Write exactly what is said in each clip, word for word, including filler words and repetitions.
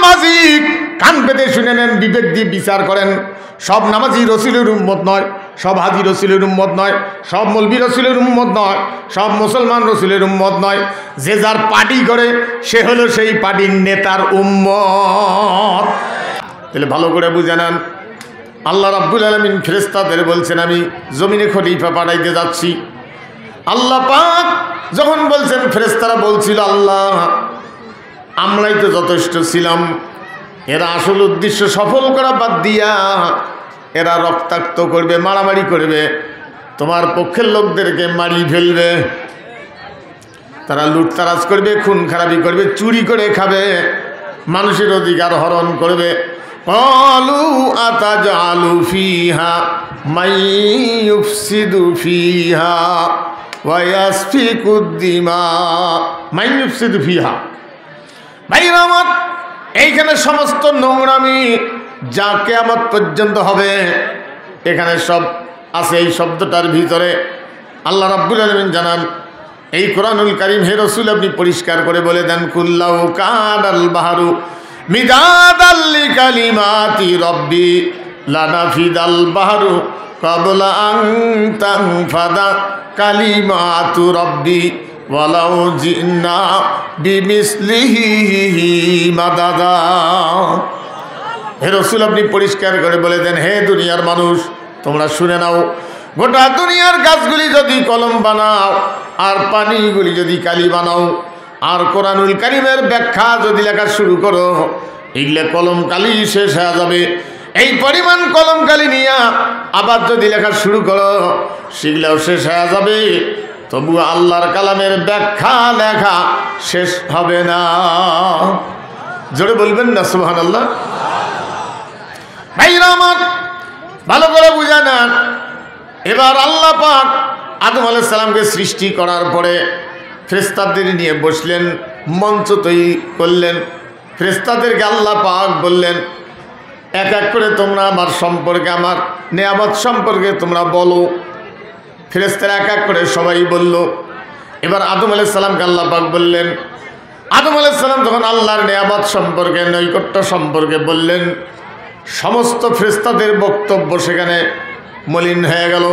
নামাজি কান পেতে শুনে নেন, বিবেক দিয়ে বিচার করেন। সব নামাজি রসুলের উম্মত নয়, সব হাজি রসুলের উম্মত নয়, সব মৌলবি রসুলের উম্মত নয়, সব মুসলমান রসুলের উম্মত নয়। যে যার পার্টি করে সে হলো সেই পার্টির নেতার উম্মত। তাহলে ভালো করে বুঝে নেন, আল্লাহ রাব্বুল আলামিন ফেরেশতাদের বলছেন আমি জমিনে খলিফা পাঠাইতে যাচ্ছি। আল্লাহ পাক যখন বলছেন, ফেরেশতারা বলছিল আল্লাহ আমরাই তো যথেষ্ট ছিলাম, এরা আসল উদ্দেশ্য সফল করা বাদ দিয়া এরা রক্তাক্ত করবে, মারামারি করবে, তোমার পক্ষের লোকদেরকে মারি ফেলবে, তারা লুটতারাজ করবে, খুন খারাপি করবে, চুরি করে খাবে, মানুষের অধিকার হরণ করবে। ক্বালু আতাজআলু ফিহা মাইয়ুফসিদু ফিহা ওয়া ইয়াসফিকুদ দিমা। মাইয়ুফসিদু ফিহা, ভাইরা আমার, এইখানে সমস্ত নোংরামি যা কিয়ামত পর্যন্ত হবে এখানে সব আছে এই শব্দটার ভিতরে। আল্লাহ রাব্বুল আলামিন জানান এই কোরআনুল কারীম, হে রাসূল আপনি পরিষ্কার করে বলে দেন, কুল্লাউ কানাল বাহরু মিদাদাল লিকালিমাতি রব্বি লানাফিদাল বাহরু ক্বাবলা আন তানফাদা কালিমাতু রব্বি ওয়ালাউ জিনা বিমিসলিহি মাদাদা। হে রাসূল আপনি পরিষ্কার করে বলে দেন, হে দুনিয়ার মানুষ তোমরা শুনে নাও, গোটা দুনিয়ার গাছগুলি যদি কলম বানাও, আর পানিগুলি যদি কালি বানাও, আর কোরআনুল কারীমের ব্যাখ্যা যদি লেখা শুরু করো, এগুলো কলম কালি শেষ হয়ে যাবে। এই পরিমাণ কলম কালি নিয়ে আবার যদি লেখা শুরু করো সেগুলোও শেষ হয়ে যাবে, তবু আল্লাহর কালামের ব্যাখ্যা লেখা শেষ হবে না। জোরে বলবেন না সুবহানাল্লাহ। ভাইরা আমার ভালো করে বুঝা নেন, এবার আল্লাহ পাক আদম আলাইহিস সালামকে সৃষ্টি করার পরে ফেরেশতাদের নিয়ে বসলেন, মঞ্চ তৈরি করলেন। ফেরেশতাদেরকে আল্লাহ পাক বললেন, এক এক করে তোমরা আমার সম্পর্কে, আমার নেয়ামত সম্পর্কে তোমরা বলো। ফেরেশতারা এক এক করে সবাই বলল। এবার আদম আলাইহিস সালামকে আল্লাহ পাক বললেন, আদম আলাইহিস সালাম যখন আল্লাহর নেয়ামত সম্পর্কে, নৈকট্য সম্পর্কে বললেন, সমস্ত ফেরেশতাদের বক্তব্য সেখানে মলিন হয়ে গেল,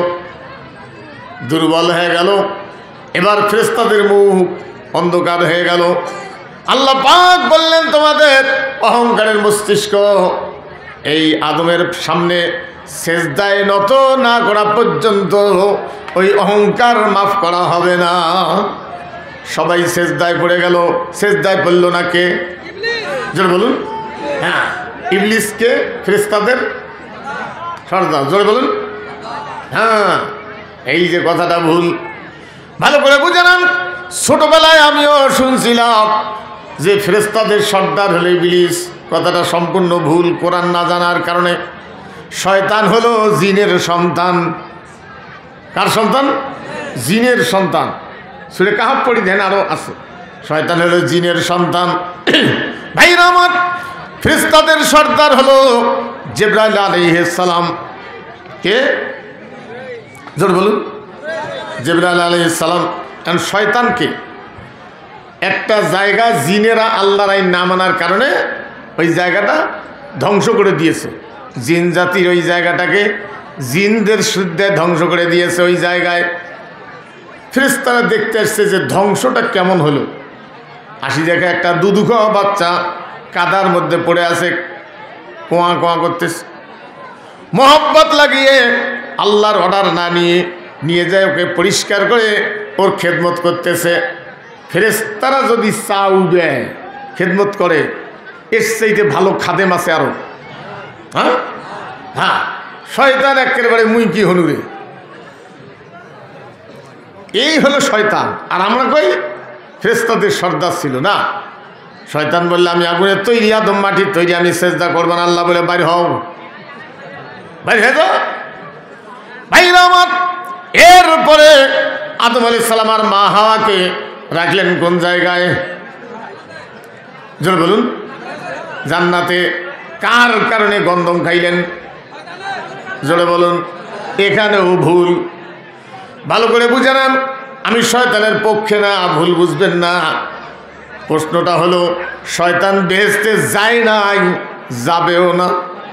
দুর্বল হয়ে গেল। এবার ফেরেশতাদের মুখ অন্ধকার হয়ে গেল। আল্লাহ পাক বললেন, তোমাদের অহংকারের মস্তিষ্ক এই আদমের সামনে সেজদায় নত না করা পর্যন্ত ওই অহংকার মাফ করা হবে না। সবাই সেজদায় পড়ে গেল। সেজদায় পড়ল না কে? জোরে বলুন। হ্যাঁ, ইবলিসকে ফেরেশতাদের সর্দার। জোরে বলুন। হ্যাঁ, এই যে কথাটা ভুল, ভালো করে বুঝে নেন। ছোটবেলায় আমিও শুনছিলাম যে ফেরেশতাদের সর্দার হলো ইবলিস। কথাটা সম্পূর্ণ ভুল। কোরআন না জানার কারণে। শয়তান হলো জিনের সন্তান। কার সন্তান? জিনের সন্তান। সূরা কাহফ পড়ি দেন, আরও আছে। শয়তান হলো জিনের সন্তান। ভাইরা আমার, ফেরেশতাদের সর্দার হলো জিবরাইল আলাইহিস সালাম। কে? জোরে বলুন। জিবরাইল আলাইহিস সালাম। কারণ শয়তানকে একটা জায়গা জিনেরা আল্লাহর আইন না মানার কারণে ওই জায়গাটা ধ্বংস করে দিয়েছে। জিন জাতির ওই জায়গাটাকে জিনদের শ্রদ্ধায় ধ্বংস করে দিয়েছে। ওই জায়গায় ফেরেশতারা দেখতে আসছে যে ধ্বংসটা কেমন হলো। হাসি দেখে একটা দুধু খাওয়া বাচ্চা কাদার মধ্যে পড়ে আছে, কোয়া কোয়া করতেছে। মোহব্বত লাগিয়ে আল্লাহর অর্ডার না নিয়ে নিয়ে যায় ওকে পরিষ্কার করে ওর খেদমত করতেছে। ফেরেশতারা যদি চাউ দেয়, খেদমত করে, এর চাইতে ভালো খাদেম আছে আরো? হ্যাঁ হ্যাঁ শয়তান একেবারে মুই কি হনুরে, এই হলো শয়তান। আর আমরা কই ফেরেশতাদের সর্দার ছিল না। শয়তান বললে আমি আগুনের তৈরি, আদম মাটির তৈরি, আমি সেজদা করবো না। আল্লাহ বলে বাইরে হও, বাইরে হয়ে যাও। ভাইরা আমার, এরপরে আদম আলাইহিস সালাম আর মা হাওয়াকে রাখলেন কোন জায়গায়? জোরে বলুন। জান্নাতে। কার কারণে গন্ধম খাইলেন? জোরে বলুন। এখানেও ভুল। ভালো করে বুঝে নেন, আমি শয়তানের পক্ষে না, ভুল বুঝবেন না। প্রশ্নটা হলো শয়তান বেহেশতে যায় নাই, যাবেও না।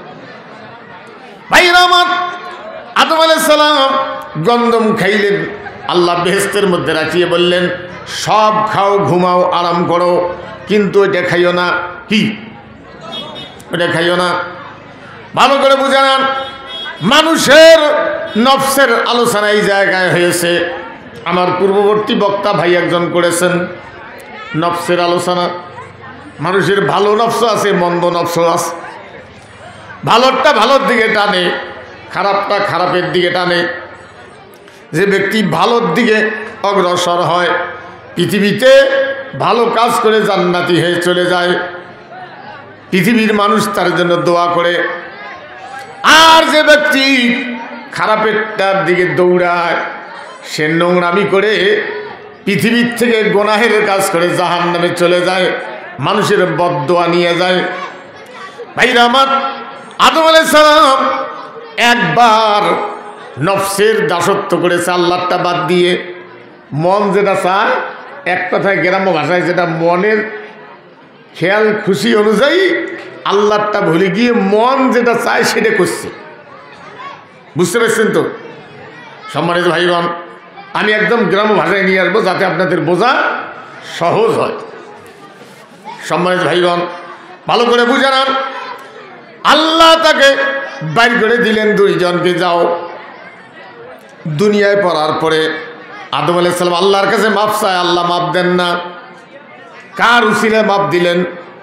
ভাইরা আমার, আদম আলাইহিস সালাম গন্ধম খাইলেন, আল্লাহ বেহেশতের মধ্যে রাখিয়ে বললেন সব খাও, ঘুমাও, আরাম করো, কিন্তু এটা খাইও না। কি এটা খাইও না? ভালো করে বুঝে নেন। মানুষের নফসের আলোচনা এই জায়গায় হয়েছে। আমার পূর্ববর্তী বক্তা ভাই একজন করেছেন নফসের আলোচনা। মানুষের ভালো নফস আছে, মন্দ নফস আছে। ভালোটা ভালোর দিকে টানে, খারাপটা খারাপের দিকে টানে। যে ব্যক্তি ভালোর দিকে অগ্রসর হয়, পৃথিবীতে ভালো কাজ করে জান্নাতি হয়ে চলে যায়, পৃথিবীর মানুষ তার জন্য দোয়া করে। আর যে ব্যক্তি খারাপেরটার দিকে দৌড়ায়, সে নোংরামি করে পৃথিবীর থেকে গুনাহের কাজ করে জাহান্নামে চলে যায়, মানুষের বদদোয়া নিয়ে যায়। ভাইরা আমার, আদম আলাইহিস সালাম একবার নফসের দাসত্ব করেছে আল্লাহটা বাদ দিয়ে। মন যেটা চায়, এক কথায় গ্রাম্য ভাষায় যেটা মনের খেয়াল খুশি অনুযায়ী আল্লাহটা ভুলে গিয়ে মন যেটা চায় সেটা করছে। বুঝতে পারছেন তো সম্মানিত ভাইগণ? আমি একদম গ্রাম্য ভাষায় নিয়ে আসবো যাতে আপনাদের বোঝা সহজ হয়। সম্মানিত ভাইগণ, ভালো করে বুঝে নেন। আল্লাহ তাকে বাইর করে দিলেন দুইজনকে, যাও। দুনিয়ায় পড়ার পরে আদম আলাইহিস সালাম আল্লাহর কাছে মাপ চায়, আল্লাহ মাপ দেন না। কার উসিলায় মাপ দিলেন?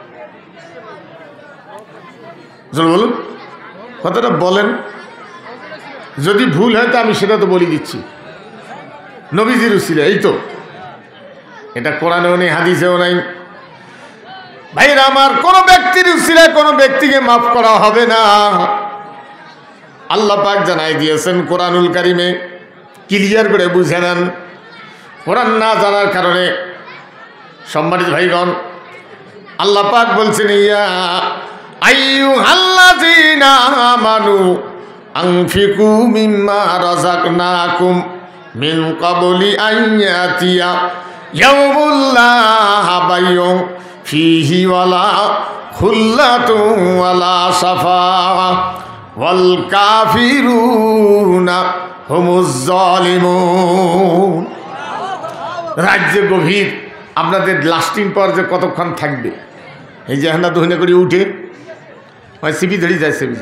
বলুন, কথাটা বলেন। যদি ভুল হয় তো আমি সেটা তো বলে দিচ্ছি। নবীজির উসিলায়। এই তো, এটা কোরআনেও নেই, হাদিসেও নাই। ভাইরা আমার, কোনো ব্যক্তির উসিলায় কোনো ব্যক্তিকে মাফ করা হবে না। আল্লাহ পাক জানাই দিয়েছেন কোরআনুল কারিমে, ক্লিয়ার করে বুঝে নেন। কোরআন না জানার কারণে সম্মানিত ভাইগণ, আল্লাহ পাক বলছেন ইয়া আইয়ুহাল্লাযীনা আমানু আনফিকু মিম্মা রাযাকনাকুম মিন ক্বাবলি আন ইয়াতিয়া ইয়াউমুল লা বাইয়ুন ফীহি ওয়ালা খুল্লাতুন ওয়ালা শাফাআহ ওয়াল কাফিরুনা হুমুজ জালিমুন। রাজ্যে গভীর, আপনাদের লাস্টিং পাওয়ার যে কতক্ষণ থাকবে, এই যে হানা দোহনে করে উঠে সিপি ধরে যায়, সিপি,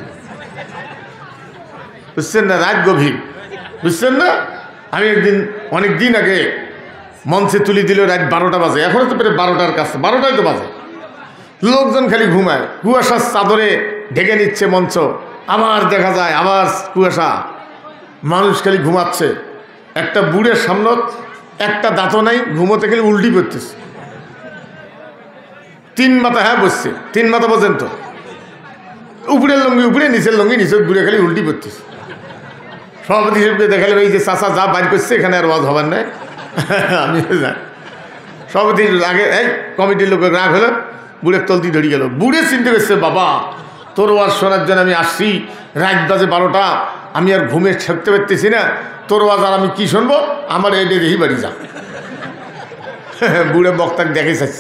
বুঝছেন না? রাত গভীর, বুঝছেন না? আমি একদিন অনেক দিন আগে মঞ্চে তুলে দিল রাত বারোটা বাজে, এখনও তো প্রায় বারোটার কাছে, বারোটায় তো বাজে। লোকজন খালি ঘুমায়, কুয়াশার চাদরে ঢেকে নিচ্ছে মঞ্চ। আবার দেখা যায় আবার কুয়াশা, মানুষ খালি ঘুমাচ্ছে। একটা বুড়ের সামনে একটা দাঁতও নাই, ঘুমোতে খালি উল্টি করতেছে। তিন মাথা, হ্যাঁ বসছে, তিন মাথা পর্যন্ত, উপরের লঙ্গি উপরে, নিচের লঙ্গি নিচে, ঘুরে খালি উল্টি করতেছে। সভাপতি হিসেবে দেখালে এই যে চাষা যা বাইর করছে এখানে আর ওয়াজ হবার নাই। আমি যাই সভাপতি আগে এই কমিটির লোকের রাগ হলো, বুড়ের তলতি ধরে গেল। বুড়ে চিনতে পেরেছে, বাবা তোর ওয়াজ শোনার জন্য আমি আসছি, রাত বাজে বারোটা, আমি আর ঘুমে থাকতে পারতেছি না, তোর ওয়াজ আর আমি কি শুনবো, আমার এডে দেখি বাড়ি যা। বুড়ে বক্তাকে দেখে চাচ্ছে,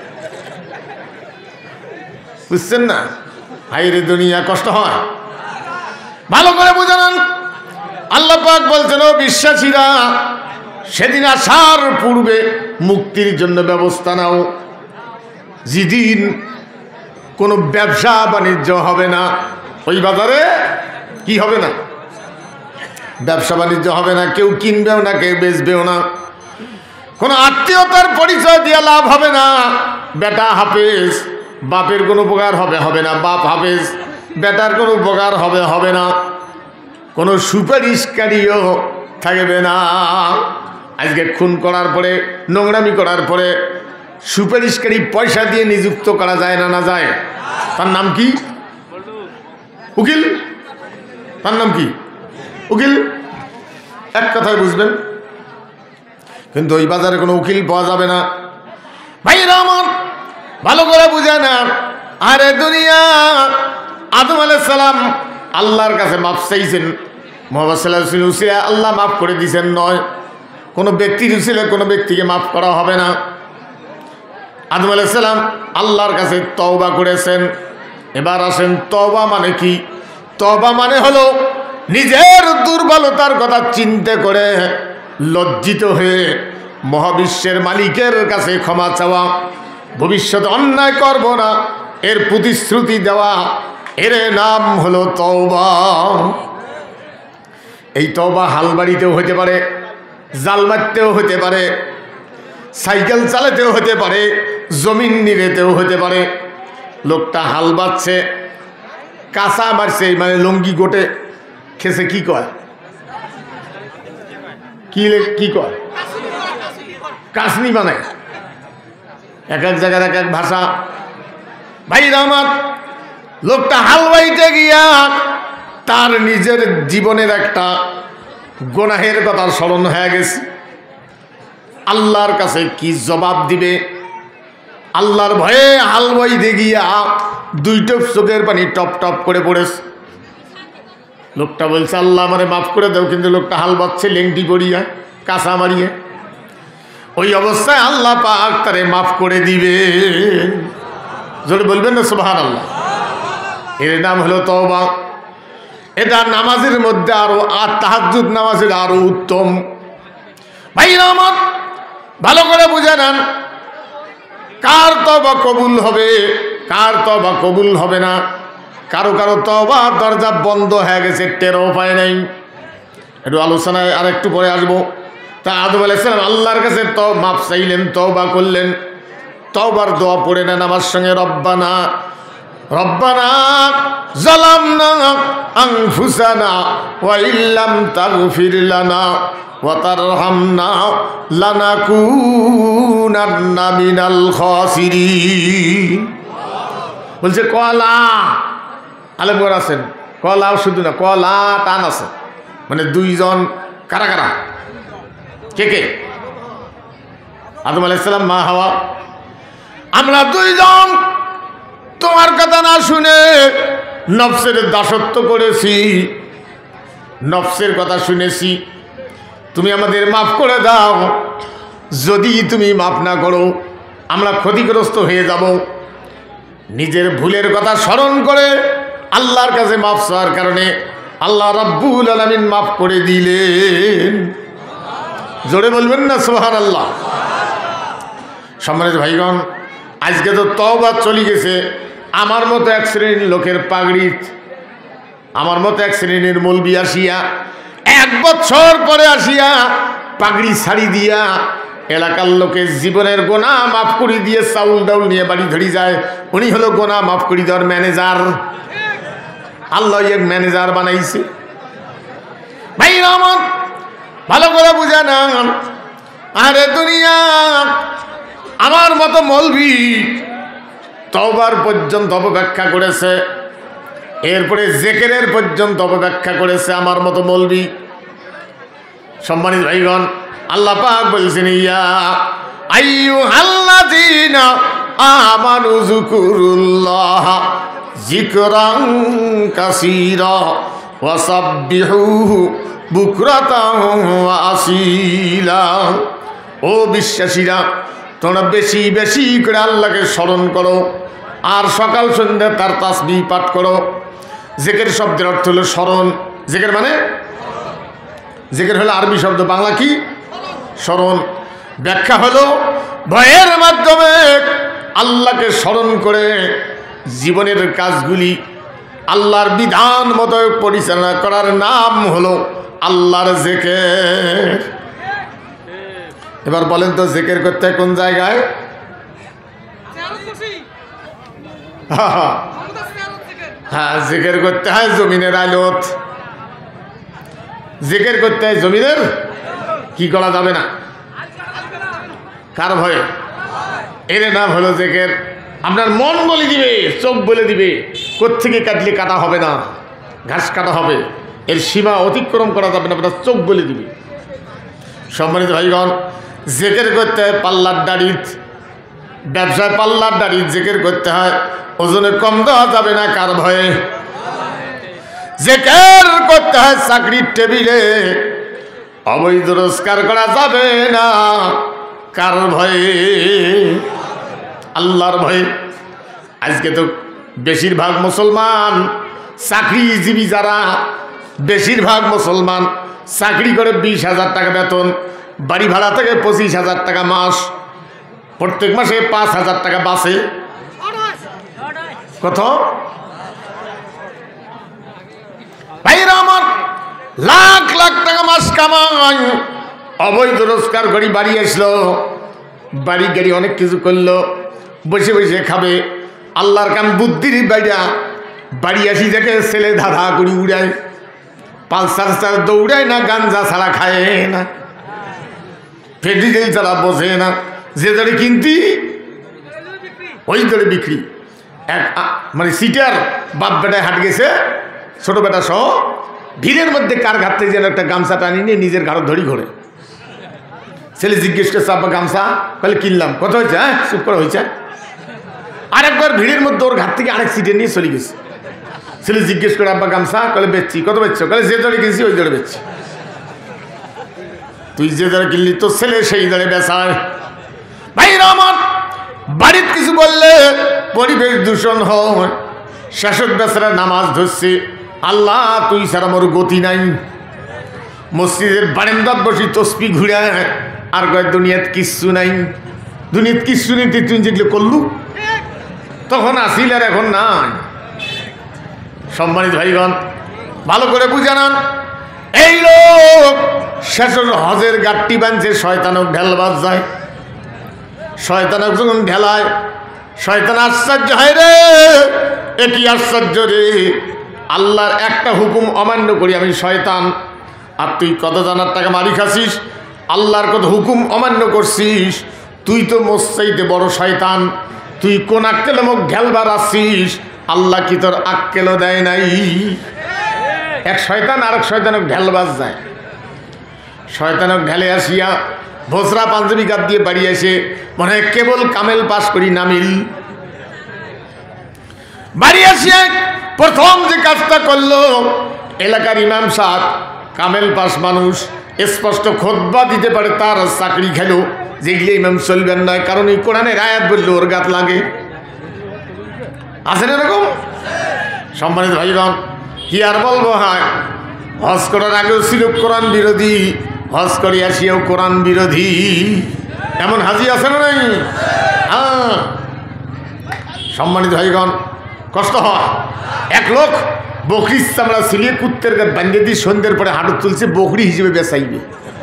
বুঝছেন না? হাইরে দুনিয়া, কষ্ট হয়। ভালো করে বুঝান। আল্লাহ পাক বলছেন, ও বিশ্বাসীরা, সেদিন আসার পূর্বে মুক্তির জন্য ব্যবস্থা নাও। যেদিন কোনো ব্যবসা বাণিজ্য হবে না, ওই বাজারে কি হবে না? ব্যবসা বাণিজ্য হবে না, কেউ কিনবেও না, কেউ বেচবেও না, কোনো আত্মীয়তার পরিচয় দিয়ে লাভ হবে না। বেটা হাফেজ, বাপের কোনো উপকার হবে হবে না, বাপ হাফেজ, বেটার কোনো উপকার হবে হবে না, কোনো সুপারিশকারীও থাকবে না। আজকে খুন করার পরে, নোংরামি করার পরে সুপারিশকারী পয়সা দিয়ে নিযুক্ত করা যায় না? না যায়? তার নাম কি? উকিল। তার নাম কি? উকিল। এক কথায় বুঝবেন। কিন্তু ওই বাজারে কোনো উকিল পাওয়া যাবে না। ভাইরা আমার, ভালো করে বুঝে না। আরে দুনিয়া, আদম আলাইহিস সালাম আল্লাহর কাছে মাপ চাইছেন, মুহাম্মদ সাল্লাল্লাহু আলাইহি ওয়াসাল্লাম আল্লাহ মাফ করে দিয়েছেন নয়, কোনো ব্যক্তির উসিলায় কোনো ব্যক্তিকে মাফ করা হবে না। আদম আলাইহিস সালাম আল্লাহর কাছে তওবা করেছেন। এবার আসেন তওবা মানে কি? তওবা মানে হলো নিজের দুর্বলতার কথা চিন্তা করে লজ্জিত হয়ে মহাবিশ্বের মালিকের কাছে ক্ষমা চাওয়া, ভবিষ্যতে অন্যায় করব না এর প্রতিশ্রুতি দেওয়া, এর নাম হলো তওবা। এই তওবা হালবাড়িতেও হতে পারে, জাল মারতেও হতে পারে, সাইকেল চালাতেও হতে পারে, জমিন নিড়েতেও হতে পারে। লোকটা হাল বাচ্ছে, কাঁচা মারছে, মানে লঙ্গি গোটে খেছে, কি কয় কি কি কয় কাসনি বানায়, এক এক জায়গার এক এক ভাষা। ভাই আমার লোকটা হাল বাইতে গিয়া তার নিজের জীবনের একটা গুনাহের কথা স্মরণ হয়ে গেছে। আল্লাহর কাছে কি জবাব দিবে? আল্লাহর ভয়ে হাল বাইতে গিয়া দুই টপ চোখের পানি টপ টপ করে পড়েছে। লোকটা বলছে আল্লাহ আমারে মাফ করে দাও, কিন্তু লোকটা হাল বাচ্ছে লেংটি পড়িয়া, কাঁচা মারিয়ে। ওই অবস্থায় আল্লাহ পাক তারে মাফ করে দিবে। যদি বলবেন না সুবহানাল্লাহ। এর নাম হলো তওবা। এটা নামাজের মধ্যে আরো, আর তাহাজ্জুদ নামাজের আরো উত্তম। ভাই আমার ভালো করে বুঝে নেন, কার তওবা কবুল হবে, কার তওবা কবুল হবে না। কারো কারো তওবা দরজা বন্ধ হয়ে গেছে, টেরও পায় নাই। একটু আলোচনায় আর একটু পরে আসবো। তা আদম আলাইহিস সালাম আল্লাহর কাছে তো মাফ চাইলেন, তওবা করলেন। তওবার দোয়া পড়ে নেন আমার সঙ্গে, রব্বানা রব্বানা যালামনা আনফুসানা ওয়া ইল্লাম তাগফির লানা ওয়া তারহামনা লানাকুনান্না মিনাল খাসিরিন। বলছে কলা আলেমগর আছেন, কলাও শুধু না, কলা টান আছে, মানে দুইজন। কারা কারা? কে কে? আদম আলাইহিস সালাম, মা হাওয়া। আমরা দুইজন তোমার কথা না শুনে নফসের দাসত্ব করেছি, নফসের কথা শুনেছি। তুমি আমাদের মাফ করে দাও। যদি তুমি মাফ না করো আমরা ক্ষতিগ্রস্ত হয়ে যাব। নিজের ভুলের কথা স্মরণ করে আল্লাহর কাছে মাফ চাওয়ার কারণে আল্লাহ রাব্বুল আলামিন মাফ করে দিলেন। জোরে বলবেন না সুবহানাল্লাহ। সম্মানিত ভাইগণ, আজকে তো তওবা চলে গেছে। আমার মতো এক শ্রেণীর লোকের পাগড়ি, আমার মতো এক শ্রেণীর মৌলবি আসিয়া এক বছর পরে আসিয়া পাগড়ি ছাড়ি দিয়া এলাকার লোকের জীবনের গোনা মাফ করে দিয়ে চাউল ডাউল নিয়ে বাড়ি ধরি যায়। উনি হলো গোনা মাফ করে দেওয়ার ম্যানেজার। আল্লাহ এক ম্যানেজার বানাইছে। ভাই আমার ভালো করে বুঝা না, আরে দুনিয়া আমার মতো মৌলবি তওবার পর্যন্ত অপব্যাখ্যা করেছে, এরপরে জিকিরের পর্যন্ত অপব্যাখ্যা করেছে আমার মতো মৌলবি। সম্মানিত ভাইগণ, আল্লাহ পাক বলছেন ইয়া আইয়ুহাল্লাযীনা আমানু যুকুরুল্লাহ যিকরান কাসীরা ওয়া সাব্বিহুহু বুকরাতান ওয়া আসীলা। ও বিশ্বাসীরা, তোমরা বেশি বেশি করে আল্লাহকে স্মরণ করো আর সকাল সন্ধ্যা তার তাসবিহ পাঠ করো। জিকির শব্দের অর্থ হলো স্মরণ। জিকির মানে, জিকির হলো আরবি শব্দ, বাংলা কি? স্মরণ। ব্যাখ্যা হলো ভয়ের মাধ্যমে আল্লাহকে স্মরণ করে জীবনের কাজগুলি আল্লাহর বিধান মতো পরিচালনা করার নাম হলো আল্লাহর জিকির। এবার বলেন তো জিকির করতে কোন জায়গায়? হ্যাঁ, জিকির করতে হয় জমিনের আলোত। জিকির করতে হয় জমিনের, কি করা যাবে না? কার ভয়ে? এর নাম হলো জিকির। আপনার মন বলে দিবে, চোখ বলে দিবে কোত্থেকে কাটলে কাটা হবে না, ঘাস কাটা হবে, এর সীমা অতিক্রম করা যাবে না, আপনার চোখ বলে দিবে। সম্মানিত ভাইগণ, জিকির করতে হয় পাল্লার দাড়িত, ব্যবসায় পাল্লার দাড়ি জিকির করতে হয়, ওজনে কম দেওয়া যাবে না। কার ভয়ে? জিকির করতে হয় চাকরির টেবিলে, অবৈধ রোজগার করা যাবে না। কার ভয়ে? আল্লাহর ভয়ে। আজকে তো বেশিরভাগ মুসলমান চাকরিজীবী, যারা বেশিরভাগ মুসলমান চাকরি করে বিশ হাজার টাকা বেতন, বাড়ি ভাড়া থেকে পঁচিশ হাজার টাকা মাস, প্রত্যেক মাসে পাঁচ হাজার টাকা বাঁচে। কত ভাইরা আমার, লাখ লাখ টাকা মাস কামাই, অবৈধ রোজগার করি, বাড়ি আসলো, বাড়ি গাড়ি অনেক কিছু করলো, বসে বসে খাবে, আল্লাহর কাম বুদ্ধির বাইরা বাড়ি আসি দেখে ছেলে ধাঁধা করি উড়ায়, পালসার ছাড়া দৌড়ায় না, গাঞ্জা ছাড়া খায় না, ফেডিজেল ছাড়া বসে না, যে দরে কিনতি ওই দরে বিক্রি। এক মানে সিটার বাপ বেটায় হাট গেছে, ছোট বেটা সহ, ভিড়ের মধ্যে কার ঘাট থেকে যেন একটা গামছা টানি নিয়ে নিজের ঘাড় ধরি ঘোরে। ছেলে জিজ্ঞেস করছে আব্বা গামছা, বলে কিনলাম। কত হয়েছে? হ্যাঁ চুপ করে হয়েছে। আরেকবার ভিড়ের মধ্যে ওর ঘাট থেকে আরেক সিটে নিয়ে চলে গেছে। ছেলে জিজ্ঞেস করে আব্বা গামছা, বলে বেচছি। কত বেচছো? বলে যে দরে কিনছি ওই দরে বেচছি। তুই যে দরে কিনলি তোর ছেলে সেই দরে বেচায়। ভাইরা আমার, বাড়ির কিছু বললে পরিবেশ দূষণ হয়, শাসক বেচারা নামাজ ধরছে, আল্লাহ তুই ছাড়া মোর গতি নাই, মসজিদের বারান্দাত বসি তসবি ঘুরায় আর কয় দুনিয়াত কিচ্ছু নাই, দুনিয়াত কিচ্ছু নেই, তুই যেগুলো করলু তখন আসিল আর এখন নাই। সম্মানিত ভাইগণ, ভালো করে বুঝানান, এই লোক শেষের হজের গাঠটি বানছে, শয়তানক ঢেলবাজ যায়, শয়তানক যখন ঢেলায় শয়তান আশ্চর্য হয়, রে এ কি আশ্চর্য রে, আল্লাহর একটা হুকুম অমান্য করি আমি শয়তান, আর তুই কত জানার টাকা মারি খাসিস, আল্লাহর কত হুকুম অমান্য করছিস, তুই তো মোসাইতে বড় শয়তান, তুই কোন আক্কেলে মুখ ঢেলবার আসছিস, আল্লাহ কি তোর আক্কেলও দেয় নাই? এক শয়তান আরেক শয়তানক ঢেলবাজ যায়, শয়তানক ঢেলে আসিয়া ভোসরা পাঞ্জাবি গাদ দিয়ে বাড়ি এসে মনে হয় কেবল কামেল পাশ করি নামিল। বাড়ি আসিয়া প্রথম যে কাজটা করলো, এলাকার ইমাম সাহেব কামেল পাশ মানুষ, স্পষ্ট খুতবা দিতে পারে, তার চাকরি খেলো, যেগুলি ইমাম চলবেন নয়, কারণ এই কোরআনের আয়াত বললে ওর গাত লাগে। আছেন এরকম? সম্মানিত ভাইগণ, কি আর বলবো, হ্যাঁ হজ করার আগেও ছিল কোরআন বিরোধী, হজ করে আসিয়াও কোরআন বিরোধী, এমন হাজি আছে না নাই? হ্যাঁ সম্মানিত ভাইগণ, কষ্ট হয়। এক লোক বকরির চামড়া ছিলিয়ে কুত্তের গাছ বাঙ্গে দিয়ে সন্ধ্যের পরে হাঁটু তুলছে, বকরি হিসেবে বেচাইবে।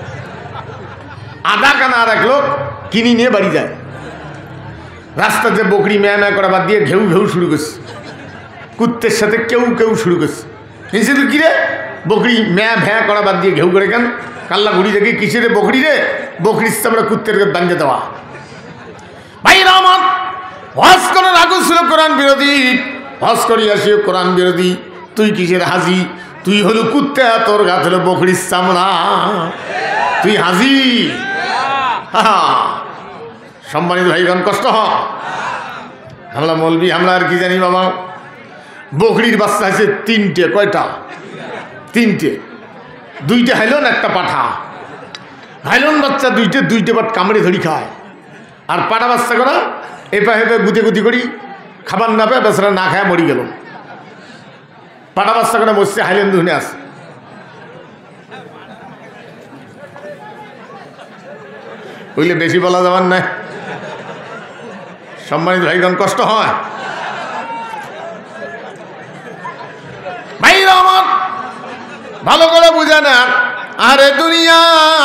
আধা কানা আর এক লোক কিনি নিয়ে বাড়ি যায়, রাস্তা যে বকরি মেয়া মেয়া করা বাদ দিয়ে ঘেউ ঘেউ শুরু করছে, কুত্তের সাথে কেউ কেউ শুরু করছে। হিসেবে কি রে, বকরি মেয়া ভ্যা করা বাদ দিয়ে ঘেউ করে কেন, কাল্লা ঘুরি দেখে কিসের বকরি রে, বকরির চামড়া কুত্তের গাছ বাঙ্গে দেওয়া। ভাই আমার হজ করার আগে ছিল কোরআন বিরোধী, হজ করি আসিও কোরআন বিরোধী, তুই কিসের হাজি, তুই হলো কুত্তে, তোর গাছ হলো বকরির চামড়া, তুই হাজি। সম্মানিত ভাইগণ, কষ্ট হ। হামলা মলবি হামলা আর কি জানি বাবা, বকরির বাচ্চা আছে তিনটে। কয়টা? তিনটে। দুইটা হাইলন একটা পাঠা, হাইলন বাচ্চা দুইটে, দুইটে বাট কামড়ে ধরি খায়, আর পাঠা বাচ্চা করা এপা হেপে গুতে গুতি করি খাবার না পায়, বেচারা না খায় মরি গেল। পাঠা বাচ্চা করে বসছে, হাইলেন দুহনে আছে। বুঝলে বেশি বলা যাবার নাই। সম্মানিত ভাইগণ, কষ্ট হয়। ভাইরা আমার, ভালো করে বুঝে না, আরে দুনিয়া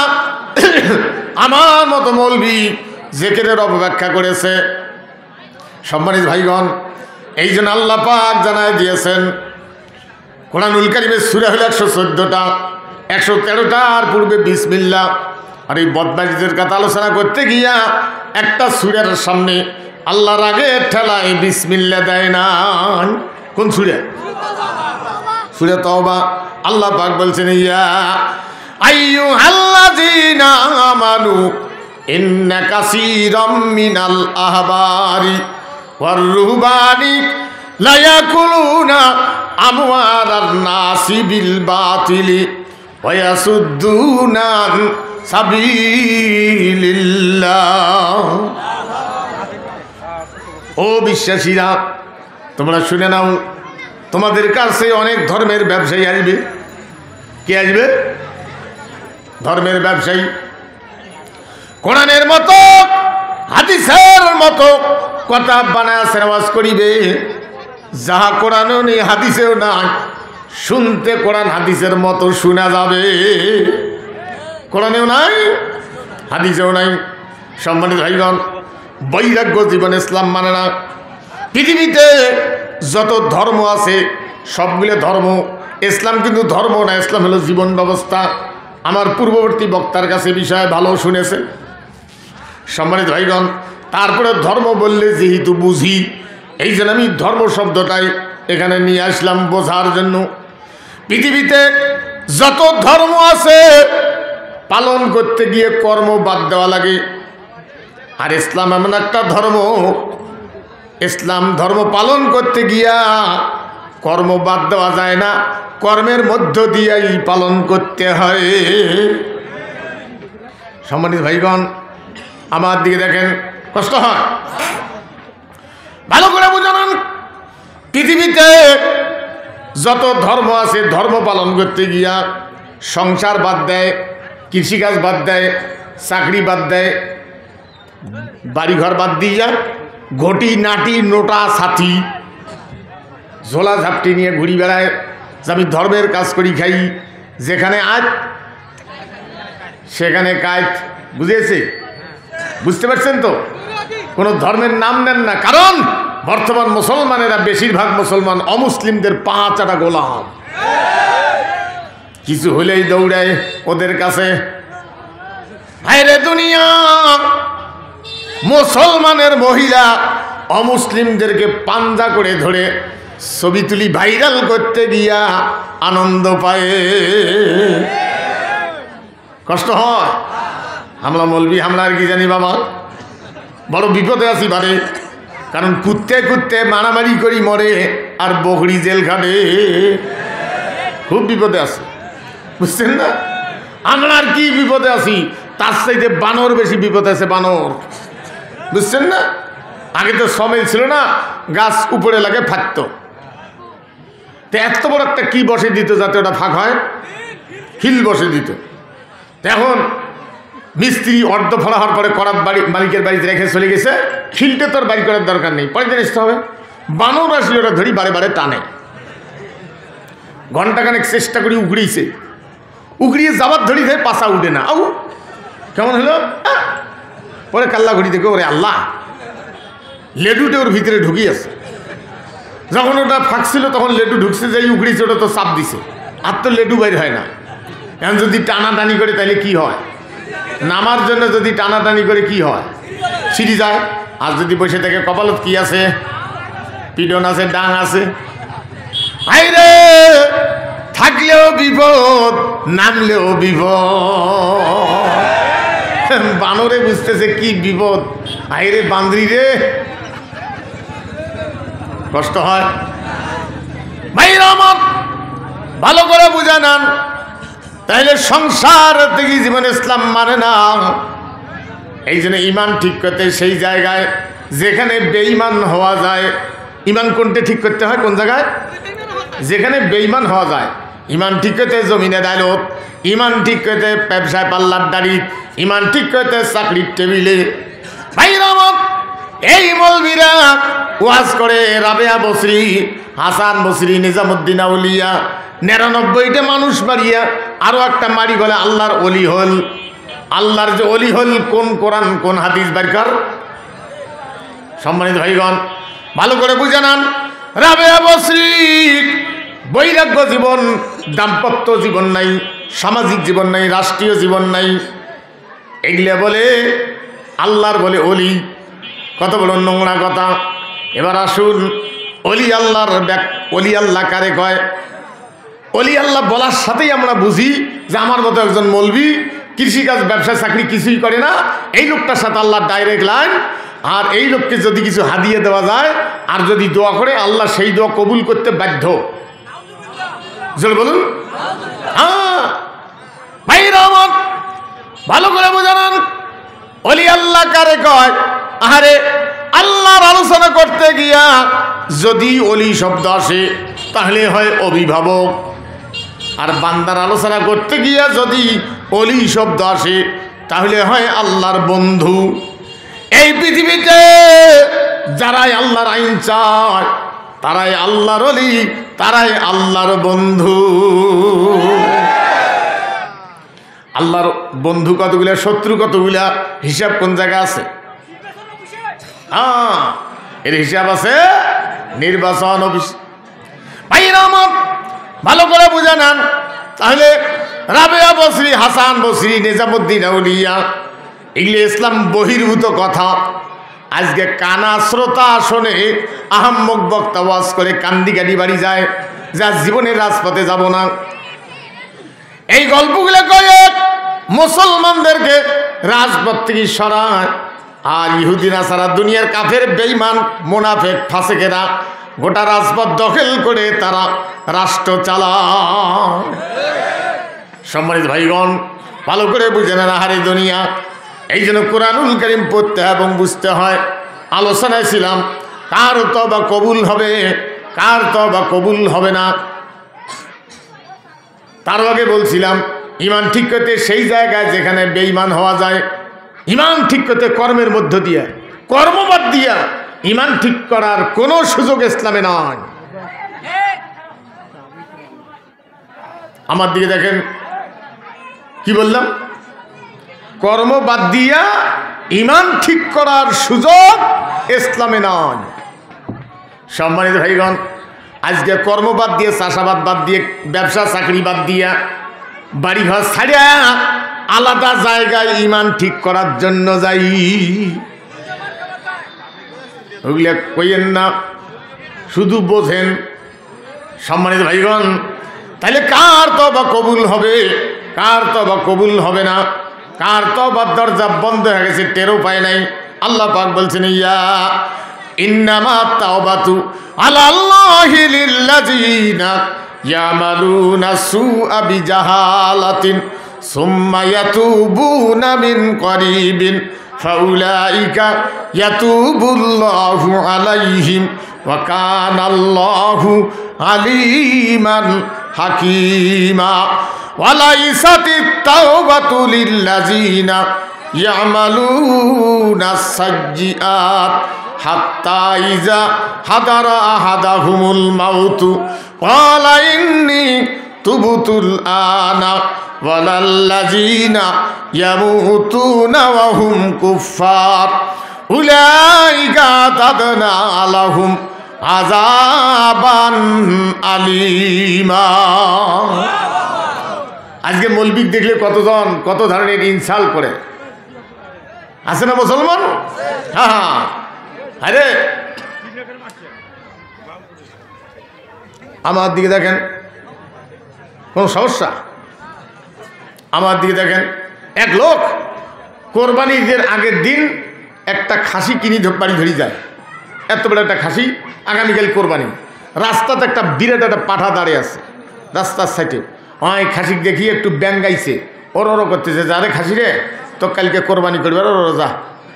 আমার মতো মৌলবি জিকিরের অপব্যাখ্যা করেছে। সম্মানিত ভাইগণ, এই জন্য আল্লাহ পাক জানায় দিয়েছেন, কোরআনুল কারীমের সূরা হলো একশো চোদ্দটা, একশো তেরোটার পূর্বে বিসমিল্লাহ। আর এই বদমাইশদের কথা আলোচনা করতে গিয়া একটা সূরার সামনে আল্লাহর আগে ঠেলায় বিসমিল্লাহ দেয় না। কোন সূরা? সূরা তাওবা। আল্লাহ পাক বলছেন, ইয়া আইয়ুহাল্লাযীনা আমানু ইন্না কাসীরাম মিনাল আহবারি ওয়ার রুহবানি লা ইয়াকুলুনা আমওয়ালান নাসি বিল বাতিলি ওয়া ইয়াসুদ্দুনা আন সাবিলিল্লাহ। ও বিশ্বাসীরা, তোমরা শুনে নাও, তোমাদের কাছে অনেক ধর্মের ব্যবসায়ী আসবে। কে আসবে? ধর্মের ব্যবসায়ী। কোরআনের মতো হাদিসের মতো কথা বানায় আওয়াজ করিবে, যাহা কোরআনেও নেই হাদিসেও নাই, শুনতে কোরআন হাদিসের মতো শোনা যাবে। কোরআনেও নাই, হাদিসেও নাই। সম্মানিত ভাইগণ, বৈরাগ্য জীবন ইসলাম মানে না। পৃথিবীতে যত ধর্ম আছে সবগুলো ধর্ম, ইসলাম কিন্তু ধর্ম না, ইসলাম হলো জীবন ব্যবস্থা। আমার পূর্ববর্তী বক্তার কাছে বিষয়ে ভালো শুনেছে। সম্মানিত ভাইগণ, তারপরে ধর্ম বললে যেহেতু বুঝি, এই জন্য আমি ধর্ম শব্দটাই এখানে নিয়ে আসলাম বোঝার জন্য। পৃথিবীতে যত ধর্ম আছে পালন করতে গিয়ে কর্ম বাদ দেওয়া লাগে, আর ইসলাম এমন একটা ধর্ম, ইসলাম ধর্ম পালন করতে গিয়া কর্ম বাদ দেওয়া যায় না, কর্মের মধ্য দিয়েই পালন করতে হয়। সম্মানিত ভাইগণ, আমার দিকে দেখেন, কষ্ট হয়, ভালো করে বুঝান। পৃথিবীতে যত ধর্ম আছে ধর্ম পালন করতে গিয়া সংসার বাদ দেয়, কৃষিকাজ বাদ দেয়, চাকরি বাদ দেয়, বাড়িঘর বাদ দিয়া ঘটি নাটি নোটা সাথী ঝোলা ঝাপটি নিয়ে ঘুরি বেড়ায় যে আমি ধর্মের কাজ করি খাই, যেখানে আজ সেখানে কাজ। বুঝেছে? বুঝতে পারছেন তো? কোনো ধর্মের নাম নেন না, কারণ বর্তমান মুসলমানেরা বেশিরভাগ মুসলমান অমুসলিমদের পাঁচাটা গোলাম। কিছু হলেই দৌড়ায় ওদের কাছে। হায়রে দুনিয়া, মুসলমানের মহিলা অমুসলিমদেরকে পাঞ্জা করে ধরে ছবি তুলি ভাইরাল করতে গিয়া আনন্দ পায়। কষ্ট হয়। হামলা মলবি হামলার কি জানি বাবা, বড় বিপদে আছি বারে। কারণ কুত্তে কুত্তে মারামারি করি মরে, আর বকরি জেল খাটে। খুব বিপদে আছে, বুঝছেন না? আমরা আর কি বিপদে আছি, তার চাইতে বানর বেশি বিপদে আছে। বানর, বুঝছেন না? আগে তো সময় ছিল না, গাছ উপরে লাগে ফাঁকতো, তো এত বড় একটা কি বসে দিত যাতে ওটা ফাঁক হয়, খিল বসে দিত। এখন মিস্ত্রি অর্ধ ফলা হওয়ার পরে করাত বাড়ি মালিকের বাড়িতে রেখে চলে গেছে, খিলটে তোর বাড়ি করার দরকার নেই, পরে জিনিস হবে। বানর আসলে ওটা ধরি বারে বারে টানে। ঘন্টাখানেক চেষ্টা করি উগড়িয়েছে, উগড়িয়ে যাবার ধরি ধরে পাশা উঠে না। আউ কেমন হলো? পরে কাল্লা ঘড়ি থেকে ওরে আল্লাহ, লেডুটে ওর ভিতরে ঢুকিয়েছে। যখন ওটা ফাঁকছিল তখন লেডু ঢুকছে, যাই উগড়িয়েছে, ওটা তো চাপ দিছে, আর তো লেডু বাইর হয় না। এখন যদি টানাটানি করে তাহলে কি হয়? নামার জন্য যদি টানাটানি করে কি হয়? সিঁড়ি যায়। আর যদি বসে থেকে কপালত কি আছে? পিডন আছে, ডাং আছে। আইরে থাকলেও বিপদ, নামলেও বিপদ। বানরে বুঝতেছে কি বিপদ। আইরে বান্দ্রি রে, কষ্ট হয়। ভাইরা আমার, ভালো করে বুঝে নেন, তাইলে সংসার থেকে জীবন ইসলাম মানে না। এই জন্য ইমান ঠিক করতে সেই জায়গায় যেখানে বেঈমান হওয়া যায়, ইমান কোনটা ঠিক করতে হয়? কোন জায়গায়? যেখানে বেঈমান হওয়া যায়। ইমান ঠিক করতে জমিনে দায়লত, ইমান ঠিক করতে ব্যবসায় পাল্লার দাড়ি, ইমান ঠিক করতে চাকরির টেবিলে। ভাইরা আমার, এই মৌলবীরা ওয়াজ করে রাবেয়া বসরি, হাসান বসরি, নিজামুদ্দিন আউলিয়া, নিরানব্বইটা মানুষ মারিয়া আরো একটা মারি গলে আল্লাহর অলি হল। আল্লাহর যে অলি হল, কোন কোরআন কোন হাদিস বারকার? সম্মানিত ভাইগণ, ভালো করে বুঝে নেন। রাবেয়া বসরি বৈরাগ্য জীবন, দাম্পত্য জীবন নাই, সামাজিক জীবন নাই, রাষ্ট্রীয় জীবন নাই, এগুলা বলে আল্লাহর বলে অলি। কত বড় নোংরা কথা। এবার আসুন, অলি আল্লাহর অলি আল্লাহ কারে কয়? অলি আল্লাহ বলার সাথেই আমরা বুঝি যে আমার মতো একজন মৌলবি কৃষিকাজ ব্যবসা চাকরি কিছুই করে না, এই লোকটার সাথে আল্লাহ ডাইরেক্ট লাইন। আর এই লোককে যদি কিছু হাদিয়ে দেওয়া যায় আর যদি দোয়া করে, আল্লাহ সেই দোয়া কবুল করতে বাধ্য। বলুন হ্যাঁ ভাইরা আমার, ভালো করে বোঝান। অলি আল্লাহ কারে কয়? আহারে আল্লাহর আলোচনা করতে গিয়া যদি অলি শব্দ আসে তাহলে হয় অভিভাবক, আর বান্দার আলোচনা করতে গিয়া যদি অলি শব্দ আসে তাহলে হয় আল্লাহর বন্ধু। এই পৃথিবীতে যারাই আল্লাহর আইন চায় তারাই আল্লাহর অলি, তারাই আল্লাহর বন্ধু। আল্লাহর বন্ধু কতগুলা, শত্রু কতগুলা, হিসাব কোন জায়গায় আছে? হ্যাঁ, এর হিসাব আছে নির্বাচন অফিস। ভাইরা আমার ভালো করে বুঝে নেন, তাহলে রাবেয়া বসরি, হাসান বসরি, নিজামুদ্দিন আউলিয়া এগুলি ইসলাম বহির্ভূত কথা। আজকে কানা শ্রোতা শোনে আহাম্মক বক্তা ওয়াজ করে কান্দি গাড়ি বাড়ি যায়, যা জীবনের রাজপথে যাব না। এই গল্পগুলো কয়ে মুসলমানদেরকে রাজপথ থেকে সরায়, আর ইহুদিনা সারা দুনিয়ার কাফের বেঈমান মুনাফিক ফাসিকেরা গোটা রাজপথ দখল করে তারা রাষ্ট্র চালায়। সম্মানিত ভাইগণ ভালো করে বুঝে নেন, আহারে দুনিয়া। এই জন্য কোরআনুল কারীম পড়তে এবং বুঝতে হয়। আলোচনায় ছিলাম কার তওবা কবুল হবে, কার তওবা কবুল হবে না। তার আগে বলছিলাম ইমান ঠিক করতে সেই জায়গায় যেখানে বেঈমান হওয়া যায়। ইমান ঠিক করতে কর্মের মধ্য দিয়া, কর্মবাদ দিয়া ইমান ঠিক করার কোনো সুযোগ ইসলামে নয়। আমার দিকে দেখেন, কি বললাম? কর্ম বাদ দিয়া ইমান ঠিক করার সুযোগ ইসলামে নয়। সম্মানিত ভাইগণ, আজকে কর্ম বাদ দিয়ে, চাষাবাদ বাদ দিয়ে, ব্যবসা চাকরি বাদ দিয়া, বাড়িঘর ছাড়িয়া আলাদা জায়গায় ইমান ঠিক করার জন্য যাই। ওগুলা কইয়েন না, শুধু বোঝেন। সম্মানিত ভাইগণ, তাহলে কার তওবা কবুল হবে, কার তওবা কবুল হবে না, কার তওবার দরজা বন্ধ হয়ে গেছে টেরও পায় নাই। আল্লাহ পাক বলছেন, ইয়া ইন্নামা তাওবাতু আলাল্লাহি লিল্লাযিনা ইয়ামালুনা সুআ বিজাহালাতিন সুম্মা ইয়াতুবুনা মিন করিবিন ফাউলাইকা ইয়াতুবুল্লাহু আলাইহিম ওয়া কানাল্লাহু আলিমান হাকীমা। ওয়ালাইসাতিত তাওবাতু লিল্লাযিনা ইয়ামালুনাস সাজ্জিআত হাত্তা ইযা হাদারা আহাদাহুমুল মাউতু ক্বালা ইন্নী তুবতুল আনা ওয়ালাল্লাযিনা ইয়ামুতুনা ওয়া হুম কুফফার উলাইকা আ'তাদনা লাহুম আযাবান আলীমা। আজকে মৌলবি দেখলে কতজন কত ধরনের ইনসাল করে, আছে না মুসলমান? হ্যাঁ হ্যাঁ, আরে আমার দিকে দেখেন, কোন সমস্যা? আমার দিকে দেখেন, এক লোক কোরবানি ঈদের আগের দিন একটা খাসি কিনি বাড়ি ধরে যায়। এত বড় একটা খাসি, আগামীকাল কোরবানি। রাস্তাতে একটা বিরাট একটা পাঠা দাঁড়িয়ে আছে রাস্তার সাইডে। ওই খাসি দেখি একটু ব্যাং গাইছে, ওর ওরও করতেছে, যারে খাসি রে তো কালকে কোরবানি করবে, ওর যা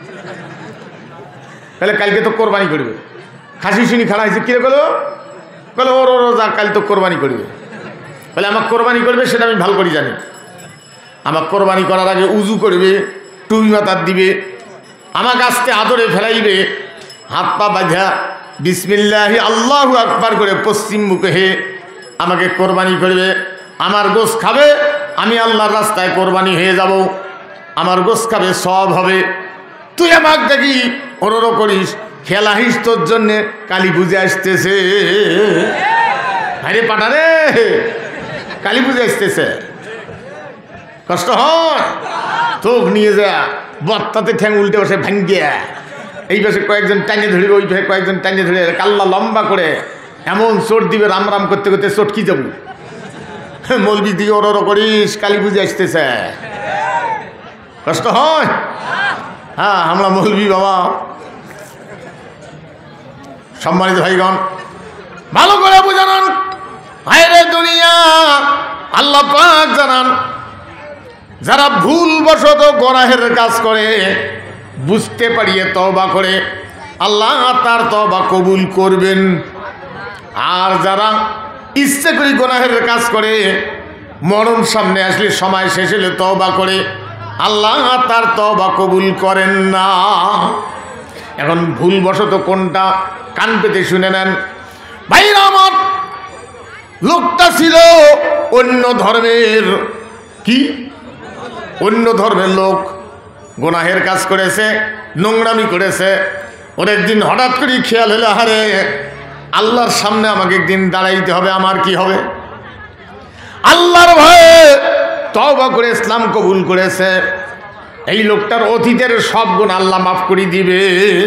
তাহলে কালকে তো কোরবানি করবে। খাসি শুনি খাড়া হয়েছে, কিরে গেলো বলে ওর ওর যা কাল তো কোরবানি করবে। বলে আমার কোরবানি করবে সেটা আমি ভালো করে জানি। আমার কোরবানি করার আগে উজু করবে, টুপি মাথার দিবে, আমার কাছতে আদরে ফেলাইবে, হাত পা বাঁধা বিসমিল্লাহি আল্লাহু আকবার করে পশ্চিম মুখে হে আমাকে কোরবানি করবে। আমার গোশ খাবে, আমি আল্লাহর রাস্তায় কোরবানি হয়ে যাব, আমার গোশ খাবে, সব হবে। তুই আমাকে দেখি ওরও করিস, খেলাহিস, তোর জন্যে কালী পুজো আসতেছে। আরে পাঠারে, কালী পুজো আসতেছে, কষ্ট হয় তোক নিয়ে যা, বত্তাতে ঠ্যাং উল্টে বসে ভাঙ্গিয়া, এই পাশে কয়েকজন টাঙিয়ে ধরিবে, ওই পাশে কয়েকজন টাঙিয়ে ধরে কাল্লা লম্বা করে এমন চোট দিবে, রাম রাম করতে করতে চটকি যাবো। মৌলবি দিয়ে ওর ওর করিস, কালী পুজো আসতেছে, কষ্ট হয়। হ্যাঁ, আমরা মৌলবি বাবা। সম্মানিত ভাইগণ ভালো করে বুঝান, হায়রে দুনিয়া, আল্লাহ পাক জানান, যারা ভুলবশত গোনাহের কাজ করে বুঝতে পারিয়ে তওবা করে আল্লাহ তার তওবা কবুল করবেন। আর যারা ইচ্ছে করে গুনাহের কাজ করে, মরণ সামনে আসলে, সময় শেষ হলে তওবা করে, আল্লাহ তার তওবা কবুল করেন না। এখন ভুলবশত কোনটা কান পেতে শুনে নেন। ভাইরা আমার, লোকটা ছিল অন্য ধর্মের, কি অন্য ধর্মের লোক, গুনাহের কাজ করেছে, নোংরামি করেছে। ওর একদিন হঠাৎ করে খেয়াল হলো, আরে আল্লাহর সামনে আমাকে একদিন দাঁড়াইতে হবে, আমার কি হবে? আল্লাহর ভয়ে তওবা করে ইসলাম কবুল করেছে। এই লোকটার অতীতের সব গুণ আল্লাহ মাফ করে দিবেন।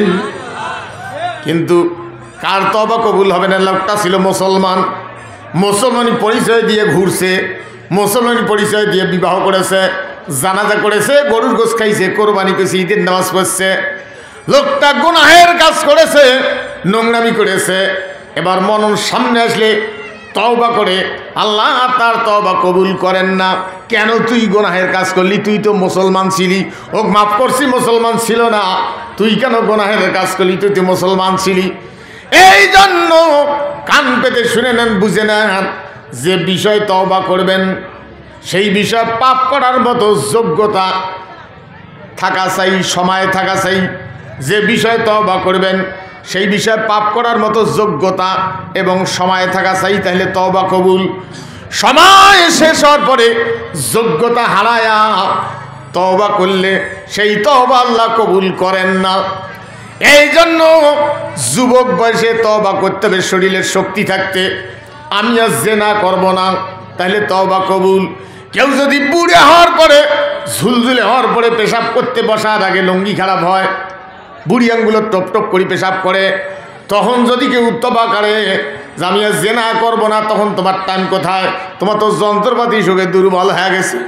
কিন্তু কার তওবা কবুল হবে না? লোকটা ছিল মুসলমান, মুসলমানি পরিচয় দিয়ে ঘুরছে, মুসলমানি পরিচয় দিয়ে বিবাহ করেছে, জানাজা করেছে, গরুর গোশ খাইছে, কোরবানি করেছে, ঈদের নামাজ পড়ছে। লোকটা গুনাহের কাজ করেছে, নোংরামি করেছে। এবার মরণ সামনে আসলে তওবা করে, আল্লাহ তার তওবা কবুল করেন না। কেন? তুই গুনাহের কাজ করলি, তুই তো মুসলমান ছিলি। ও মাফ করছি, মুসলমান ছিল না, তুই কেন গুনাহের কাজ করলি? তুই তো মুসলমান ছিলি। এই জন্য কান পেতে শুনে নেন, বুঝে নেন, যে বিষয় তওবা করবেন সেই বিষয় পাপ করার মতো যোগ্যতা থাকা চাই, সময় থাকা চাই। যে বিষয় তওবা করবেন সেই বিষয়ে পাপ করার মতো যোগ্যতা এবং সময় থাকা চাই, তাহলে তওবা কবুল। সময় শেষ হওয়ার পরে যোগ্যতা হারায়া তওবা করলে সেই তওবা আল্লাহ কবুল করেন না। এই জন্য যুবক বয়সে তওবা করতে হবে, শরীরের শক্তি থাকতে। আমি আর জেনা করব না, তাহলে তওবা কবুল। কেউ যদি বুড়ে হওয়ার পরে, ঝুলঝুলে হওয়ার পরে পেশাব করতে বসার আগে লঙ্গি খারাপ হয়, বুড়ি আঙ্গুলো টপ টপ করে পেশাব করে, তখন যদি কেউ তওবা করে যে আমি আর জেনা করব না, তখন তোমার টাইম কোথায়? তোমার তো যন্ত্রপাতি সুখে দুর্বল হয়ে গেছে।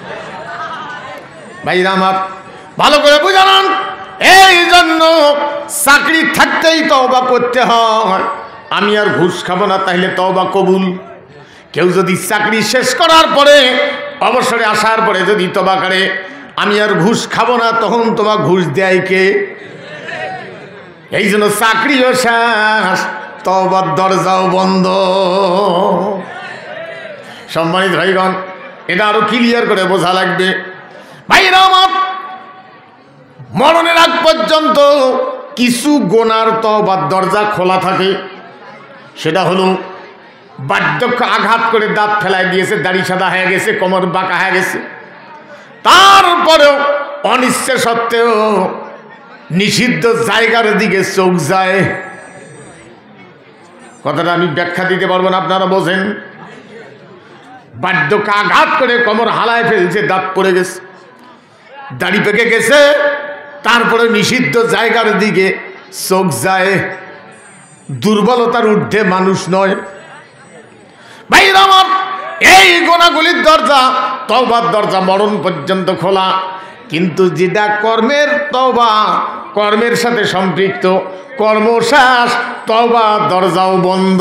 ভাইরা আমার, ভালো করে বুঝান। এই জন্য চাকরি থাকতেই তওবা করতে হয়। আমি আর ঘুষ খাবো না, তাহলে তওবা কবুল। কেউ যদি চাকরি শেষ করার পরে, অবসরে আসার পরে যদি তওবা করে আমি আর ঘুষ খাবো না, তখন তোমার ঘুষ দেয় কে? এই জন্য চাকরিও শেষ, তওবার দরজাও বন্ধ। সম্মানিত ভাইগণ, এটা আরো ক্লিয়ার করে বোঝা লাগবে। ভাইরা আমার, মরণের আগ পর্যন্ত কিছু গোনার তওবার দরজা খোলা থাকে। সেটা হলো বার্ধক্য আঘাত করে দাঁত ফেলায় দিয়েছে, দাড়ি সাদা হয়ে গেছে, কোমর বাঁকা হয়ে গেছে, তারপরেও অনিচ্ছা সত্ত্বেও নিষিদ্ধ জায়গার দিকে চোখ যায়। কথাটা আমি ব্যাখ্যা দিতে পারবো না, আপনারা বোঝেন। বার্ধক্য আঘাত করে কোমর হালায় ফেলছে, দাঁত পড়ে গেছে, দাড়ি পেকে গেছে, তারপরে নিষিদ্ধ জায়গার দিকে চোখ যায়। দুর্বলতার ঊর্ধ্বে মানুষ নয়। ভাইরা আমার, এই গুনাহগুলির দরজা, তওবার দরজা মরণ পর্যন্ত খোলা। কিন্তু যেটা কর্মের তওবা, কর্মের সাথে সম্পৃক্ত, কর্ম শেষ, তওবা দরজাও বন্ধ।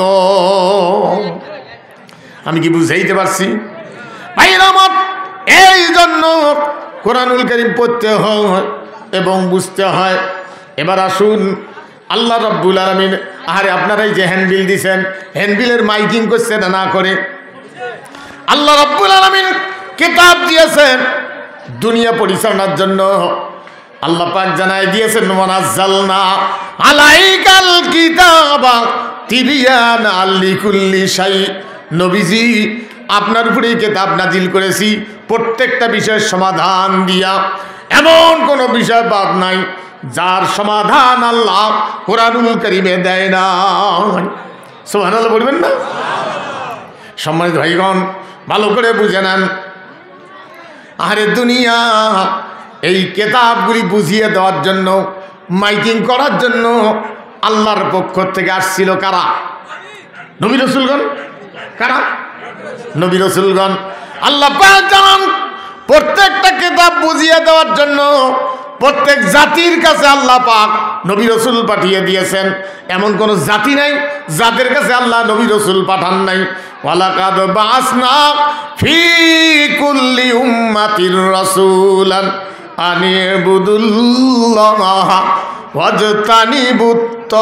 আমি কি বুঝাইতে পারছি? ভাইরা আমার, এই জন্য কোরআনুল কারীম পড়তে হয় এবং বুঝতে হয়। এবার আসুন, আল্লাহ রাব্বুল আলামিন, আরে আপনারাই যে হ্যান্ডবিল দিছেন, হ্যান্ডবিলের মাইকিং করছে না না করে? আল্লাহ রাব্বুল আলামিন কিতাব দিয়েছেন দুনিয়া পরিচালনার জন্য। আল্লাহ পাক জানাই দিয়েছেন, ওয়ানাজ্জালনা আলাইকাল কিতাবা তিবিয়ানাল লিকুল্লি শাই। নবীজি, আপনার উপরে কিতাব নাজিল করেছি প্রত্যেকটা বিষয়ের সমাধান দিয়া। এমন কোনো বিষয় বাদ নাই যার সমাধান আল্লাহ কোরআনুল কারীমে দেয় না। সুবহানাল্লাহ বলবেন না? সম্মানিত ভাইগণ, ভালো করে বুঝে নেন। আরে দুনিয়া, এই কিতাবগুলি বুঝিয়ে দেওয়ার জন্য, মাইকিং করার জন্য আল্লাহর পক্ষ থেকে আসছিল কারা? নবী রাসূলগণ। কারা? নবী রাসূলগণ। আল্লাহ পাক জানান, প্রত্যেকটা কিতাব বুঝিয়ে দেওয়ার জন্য প্রত্যেক জাতির কাছে আল্লাহ পাক নবী রাসূল পাঠিয়ে দিয়েছেন। এমন কোন জাতি নাই যাদের কাছে আল্লাহ নবী রাসূল পাঠান নাই। ওয়ালাকাদ বাসনা ফি কুল্লি উম্মাতির রাসূলান আনিবুদুল্লাহ ওয়াজতানিবুত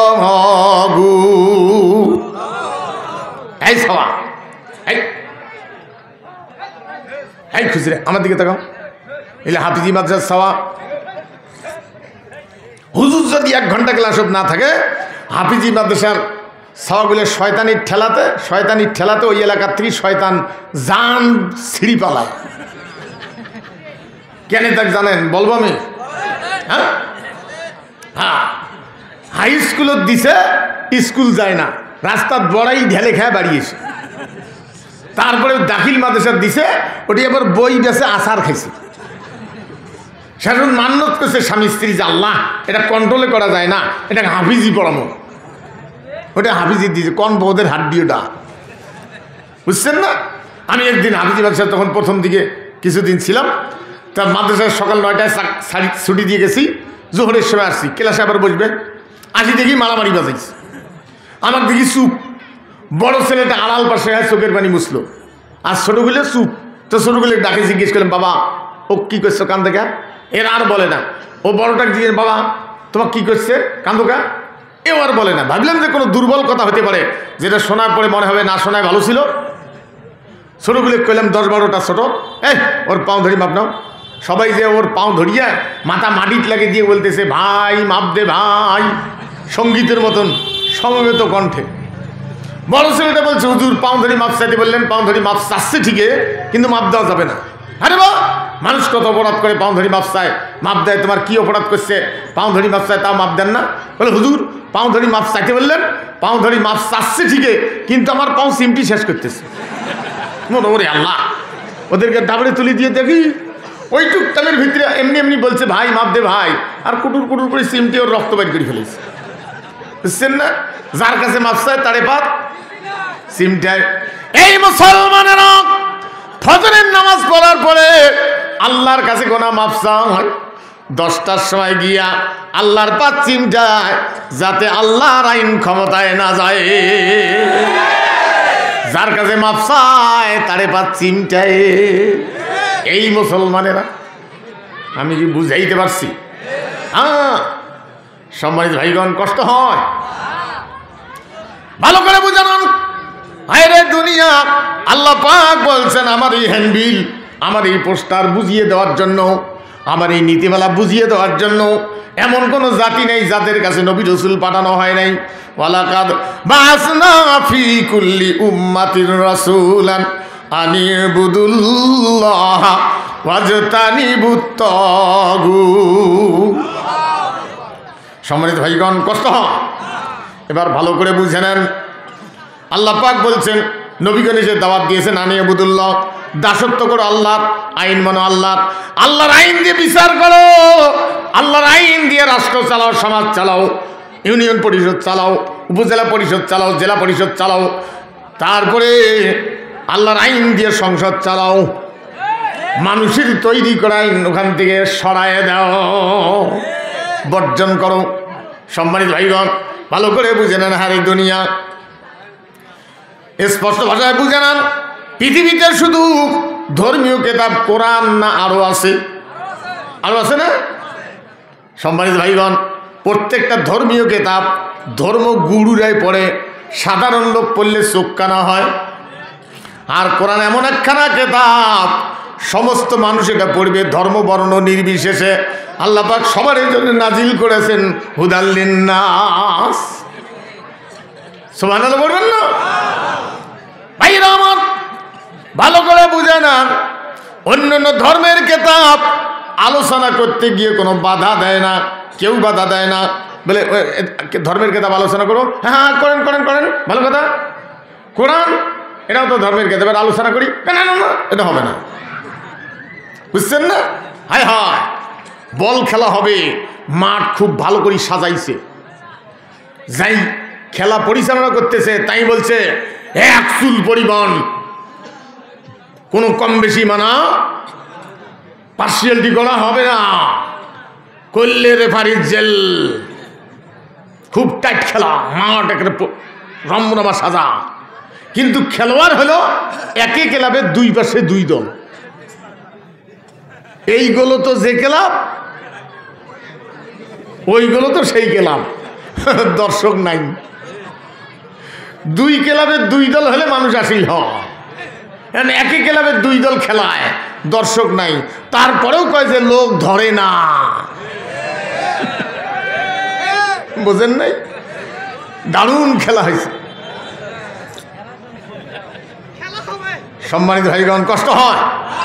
তাগুত। এই সওয়া, এই এই খুচরে আমার দিকে তাকাও, এলে হাফিজি মাদ্রাসার সওয়া। হুজুর যদি এক ঘন্টা ক্লাসত না থাকে, হাফিজি মাদ্রাসার সওয়াগুলো শয়তানির ঠেলাতে শয়তানির ঠেলাতে ওই এলাকার থেকে শয়তান জান ছিঁড়ি পালায়। কেন তাক জানেন বলবো আমি? হ্যাঁ হ্যাঁ, হাই স্কুলত দিছে, স্কুল যায় না, রাস্তার বড়াই ঢেলে খেয়ে বাড়িয়েছে। তারপরে দাখিল মাদ্রাসা দিছে, ওটি আবার বই বেছে আচার খাইছে। সেরকম মান্যত করছে স্বামী স্ত্রী যে আল্লাহ এটা কন্ট্রোলে করা যায় না, এটা হাফিজি পড়ানো, ওটা হাফিজি দিয়েছে। কোন বৌদের হাড্ডিওটা বুঝছেন না? আমি একদিন হাফিজি মাদ্রাসা তখন প্রথম দিকে কিছুদিন ছিলাম, তার মাদ্রাসায় সকাল নয়টায় ছুটি দিয়ে গেছি, জোহরের সময় আসছি, ক্লাসে আবার বসবে, আসি দেখি মারামারি বাজাইছে। আমার দেখি চুপ, বড় ছেলেটা আড়াল পাশে চোখের পানি মুছলো, আর ছোটোগুলো চুপ। তো ছোটোগুলো ডাকে জিজ্ঞেস করলাম, বাবা ও কী করছো কান দেখা? এরা আর বলে না। ও বড়টাকে জিজ্ঞেস, বাবা তোমার কী করছে কান্দোকা? এও আর বলে না। ভাবলাম যে কোনো দুর্বল কথা হতে পারে, যেটা শোনার পরে মনে হবে না শোনায় ভালো ছিল। ছোটোগুলো কইলাম, দশ বারোটা ছোটো, এই ওর পাও ধরি মাপ নাও। সবাই যে ওর পাও ধরিয়া মাথা মাটিত লাগে দিয়ে বলতেছে, ভাই মাপ দে ভাই, সঙ্গীতের মতন সমবেত কণ্ঠে। বড় ছেলেটা বলছে, হুজুর পাও ধরি মাপ চাইতে বললেন, পাও ধরি মাপ চাচ্ছে ঠিকই, কিন্তু মাপ দেওয়া যাবে না। আরে বা, মানুষ কত অপরাধ করে পাও ধরি মাপ চায়, মাপ দেয়। তোমার কি অপরাধ করছে পাও ধরি মাপ চায়, তাও মাপ দেন না? বলে হুজুর পাও ধরি মাপ চাইতে বললেন, পাও ধরি মাপ চাচ্ছে ঠিকই, কিন্তু আমার পাও সিমটি শেষ করতেছে। ওরে আল্লাহ, ওদেরকে দাবড়ে তুলে দিয়ে দেখি ওই টুকটামের ভিতরে এমনি এমনি বলছে ভাই মাপ দে ভাই, আর কুটুর কুটুর করে সিমটি ওর রক্ত বাইর করে ফেলেছে। বুঝছেন না? যার কাছে মাপ চায় তারে পাত সিমটায়। এই মুসলমানেরা ফজরের নামাজ পড়ার পরে আল্লাহর কাছে গোনা মাপ চায় দশটার সময় গিয়া আল্লাহর পাত চিমটায়, যাতে আল্লাহর আইন ক্ষমতায় না যায়। যার কাছে মাপ চায় তারে পাত চিমটায়। এই মুসলমানেরা, আমি কি বুঝাইতে পারছি? হ্যাঁ সম্মানিত ভাইগণ, কষ্ট হয়, ভালো করে বুঝান। হায়রে দুনিয়া, আল্লাহ পাক বলছেন আমার এই হ্যান্ডবিল, আমার এই পোস্টার বুঝিয়ে দেওয়ার জন্য, আমার এই নীতিমালা বুঝিয়ে দেওয়ার জন্য এমন কোন জাতি নেই যাদের কাছে নবী রাসূল পাঠানো হয় নাই। ওয়ালাকাদ বাসনা ফি কুল্লি উম্মাতির রাসূলান আনিবুদুল্লাহ ওয়াজতানিবুত তাগুত। সম্মানিত ভাইগণ, কষ্ট হয়, এবার ভালো করে বুঝে নেন। আল্লাহ পাক বলছেন, নবীগণ এসে দাওয়াত দিয়েছেন আনিবুদুল্লাহ, দাসত্ব করো আল্লাহর, আইন মানো আল্লাহর, আল্লাহর আইন দিয়ে বিচার করো, আল্লাহর আইন দিয়ে রাষ্ট্র চালাও, সমাজ চালাও, ইউনিয়ন পরিষদ চালাও, উপজেলা পরিষদ চালাও, জেলা পরিষদ চালাও, তারপরে আল্লাহর আইন দিয়ে সংসদ চালাও। মানুষের তৈরি করা আইন ওখান থেকে সরায় দাও, বর্জন করো। সম্মানিত ভাইগণ, ভালো করে বুঝে নেন। হারে দুনিয়া, স্পষ্ট ভাষায় বুঝে নেন, পৃথিবীতে শুধু ধর্মীয় কিতাব কোরআন না আরো আছে? আরো আছে না? সম্মানিত ভাইগণ, প্রত্যেকটা ধর্মীয় কিতাব ধর্মগুরুরাই পড়ে, সাধারণ লোক পড়লে চোখ কানা হয়। আর কোরআন এমন একখানা কিতাব, সমস্ত মানুষ এটা পড়বে, ধর্ম বর্ণ নির্বিশেষে। আল্লাহ পাক সবার জন্য নাজিল করেছেন হুদাল লিন্নাস। সুবহানাল্লাহ বলবেন না? ভাইরা আমার, ভালো করে বুঝে নেন, অন্য অন্য ধর্মের কিতাব আলোচনা করতে গিয়ে কোনো বাধা দেয় না, কেউ বাধা দেয় না। বলে ধর্মের কিতাব আলোচনা করো, হ্যাঁ হ্যাঁ করেন করেন করেন, ভালো কথা। কোরআন এটাও তো ধর্মের কিতাবের আলোচনা করি, না না না, এটা হবে না। বুঝছেন না? হায় হায়, বল খেলা হবে, মাঠ খুব ভালো করে সাজাইছে, যাই খেলা পরিচালনা করতেছে, তাই বলছে এক চুল পরিমাণ কোনো কম বেশি মানা পার্সিয়ালিটি করা হবে না, করলে রেফারির জেল। খুব টাইট খেলা, মাঠ একটা রমরমা সাজা, কিন্তু খেলোয়াড় হলো একই ক্লাবের দুই পাশে দুই দল। এইগুলো তো যে ক্লাব ওইগুলো তো সেই ক্লাব, দর্শক নাই। দুই ক্লাবের দুই দল হলে মানুষ আসিল হয়, একই ক্লাবের দুই দল খেলায়, দর্শক নাই, তারপরেও কয় যে লোক ধরে না। বোঝেন নাই? দারুণ খেলা হয়েছে। সম্মানিত ভাইগণ, কষ্ট হয়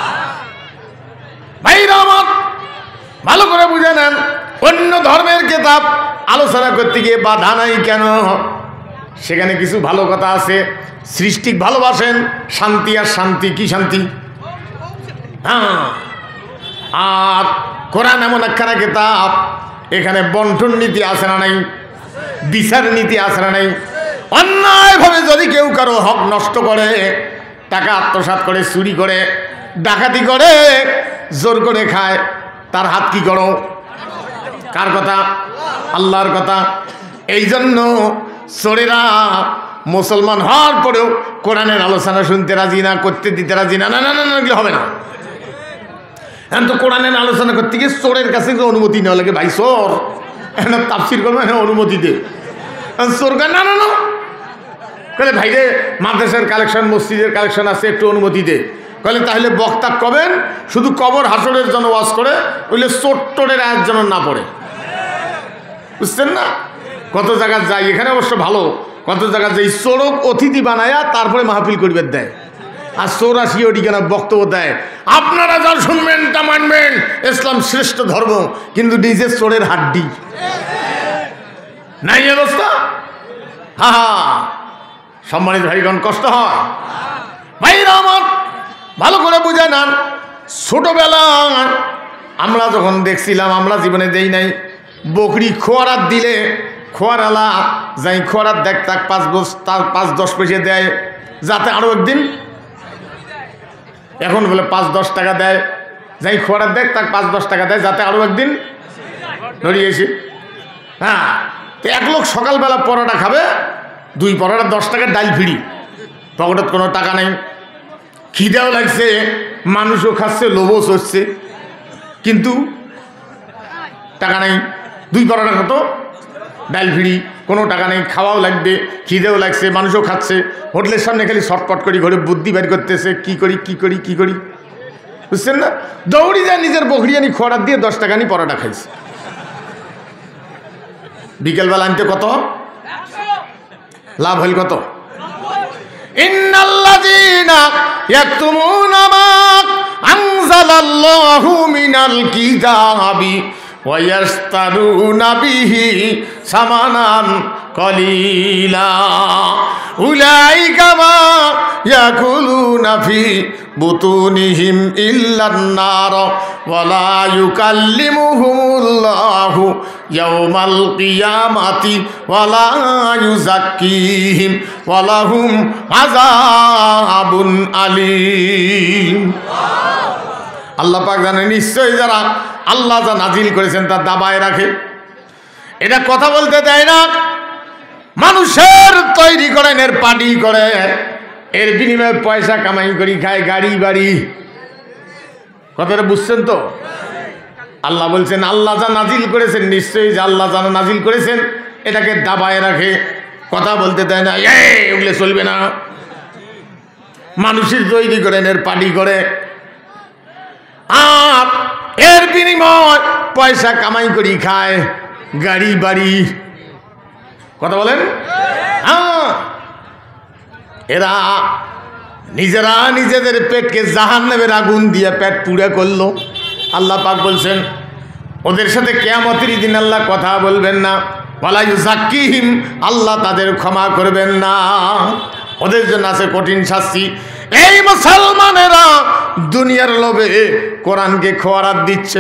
ভাইরা আমার, ভালো করে বুঝে নেন। অন্য ধর্মের কিতাব আলোচনা করতে গিয়ে বাধা নাই কেন? সেখানে কিছু ভালো কথা আছে। সৃষ্টি ভালোবাসেন, শান্তি আর শান্তি, কি শান্তি? হ্যাঁ। আর কোরআন এমন একখানা কিতাব, এখানে বন্টন নীতি আছে না নাই? বিচার নীতি আছে না নাই? অন্যায়ভাবে যদি কেউ কারো হক নষ্ট করে, টাকা আত্মসাৎ করে, চুরি করে, ডাকাতি করে, জোর করে খায়, তার হাত কি করো? কার কথা? আল্লাহর কথা। এই জন্য চোরেরা মুসলমান হওয়ার পরেও কোরআনের আলোচনা শুনতে রাজি না, করতে দিতে রাজি না। না না না না, এগুলো হবে না। এখন তো কোরআনের আলোচনা করতে গিয়ে চোরের কাছে অনুমতি নেওয়া লাগে। ভাই চোর, এখন তাফসির করবো, হ্যাঁ অনুমতি দে। চোর না না না, বলে ভাই রে মাদ্রাসার কালেকশন, মসজিদের কালেকশন আছে, একটু অনুমতি দে। বলে তাহলে বক্তা কবেন শুধু কবর হাসরের জন্য ওয়াজ করে, ওইলে চোট্টরের আয়ের জন্য না পড়ে। বুঝছেন না? কত জায়গা যাই, এখানে অবশ্য ভালো, কত জায়গা যাই চোরক অতিথি বানায়া তারপরে মাহফিল করিবে দেয়, আর চোর আসিয়ে ওটি কেন বক্তব্য দেয়, আপনারা যা শুনবেন তা মানবেন, ইসলাম শ্রেষ্ঠ ধর্ম, কিন্তু নিজের চোরের হাড্ডি নাই অবস্থা। হা হা, সম্মানিত ভাইগণ, কষ্ট হয় ভাইরা আমার, ভালো করে বুঝে নেন। ছোটবেলা আমরা যখন দেখছিলাম, আমরা জীবনে দেই নাই, বকরি খোয়ারাত দিলে খোয়ারালা যাই খোয়ারাত দেখ, তাক পাঁচ বস তার পাঁচ দশ পয়সা দেয়, যাতে আরও একদিন, এখন বলে পাঁচ দশ টাকা দেয়, যাই খোয়ারাত দেখ তাক পাঁচ দশ টাকা দেয়, যাতে আরও একদিন ধরিয়ে এসে। হ্যাঁ, তো এক লোক সকালবেলা পরোটা খাবে, দুই পরোটা দশ টাকার ডাল ফিরি, পকেটত কোনো টাকা নেই, খিদেও লাগছে, মানুষও খাচ্ছে, লোভও চড়ছে, কিন্তু টাকা নেই। দুই পরোটা কত? ডাল ফিরি, কোনো টাকা নেই, খাওয়াও লাগবে, খিদেও লাগছে, মানুষও খাচ্ছে, হোটেলের সামনে খালি শর্টকট করি, ঘরে বুদ্ধি বের করতেছে, কি করি কি করি কি করি, বুঝছেন না? দৌড়ি যায় নিজের বকরি আনি খোয়ারাত দিয়ে দশ টাকা নিয়ে পরোটা খাইছে। বিকেলবেলা আনতে কত লাভ হইল? কত? ইন্নাল্লাযীনা ইয়াকতুমুনা মা আনজালাল্লাহু মিনাল কিতাবি ওয়া ইয়াশতারুনা বিহি সামানান কলিলা উলাইকা মা ইয়াকুলুনা ফি বুতুনিহিম ইল্লান নার ওয়া লা ইউকাল্লিমুহুমুল্লাহু ইয়াওমাল কিয়ামাতি ওয়া লা ইউযাক্কিহিম ওয়া লাহুম আযাবুন আলীম। আল্লাহ পাক জানেন, নিশ্চয়ই যারা আল্লাহ যা নাজিল করেছেন তা দাবায় রাখে, এটা কথা বলতে দেয় না, মানুষের তৈরি করেন, এর পার্টি করে, এর বিনিময়ে পয়সা কামাই করি খায়, গাড়ি বাড়ি। কথাটা বুঝছেন তো? আল্লাহ বলছেন আল্লাহ যা নাজিল করেছেন, নিশ্চয়ই যে আল্লাহ যা নাজিল করেছেন এটাকে দাবায় রাখে, কথা বলতে দেয় না, এগুলো চলবে না। মানুষের তৈরি করেন, এর পার্টি করে, আর এর বিনিময় পয়সা কামাই করি খায়, গাড়ি বাড়ি। কথা বলেন? হ্যাঁ, এরা নিজেরা নিজেদের পেটকে জাহান্নামের আগুন দিয়ে পেট পুড়ে করলো। আল্লাহ পাক বলছেন ওদের সাথে কিয়ামতের দিন আল্লাহ কথা বলবেন না, ওয়ালা ইউযাক্কিহিম, আল্লাহ তাদের ক্ষমা করবেন না, ওদের জন্য আছে কঠিন শাস্তি। এই মুসলমানেরা দুনিয়ার লোভে কোরআনকে খোয়ারাত দিচ্ছে।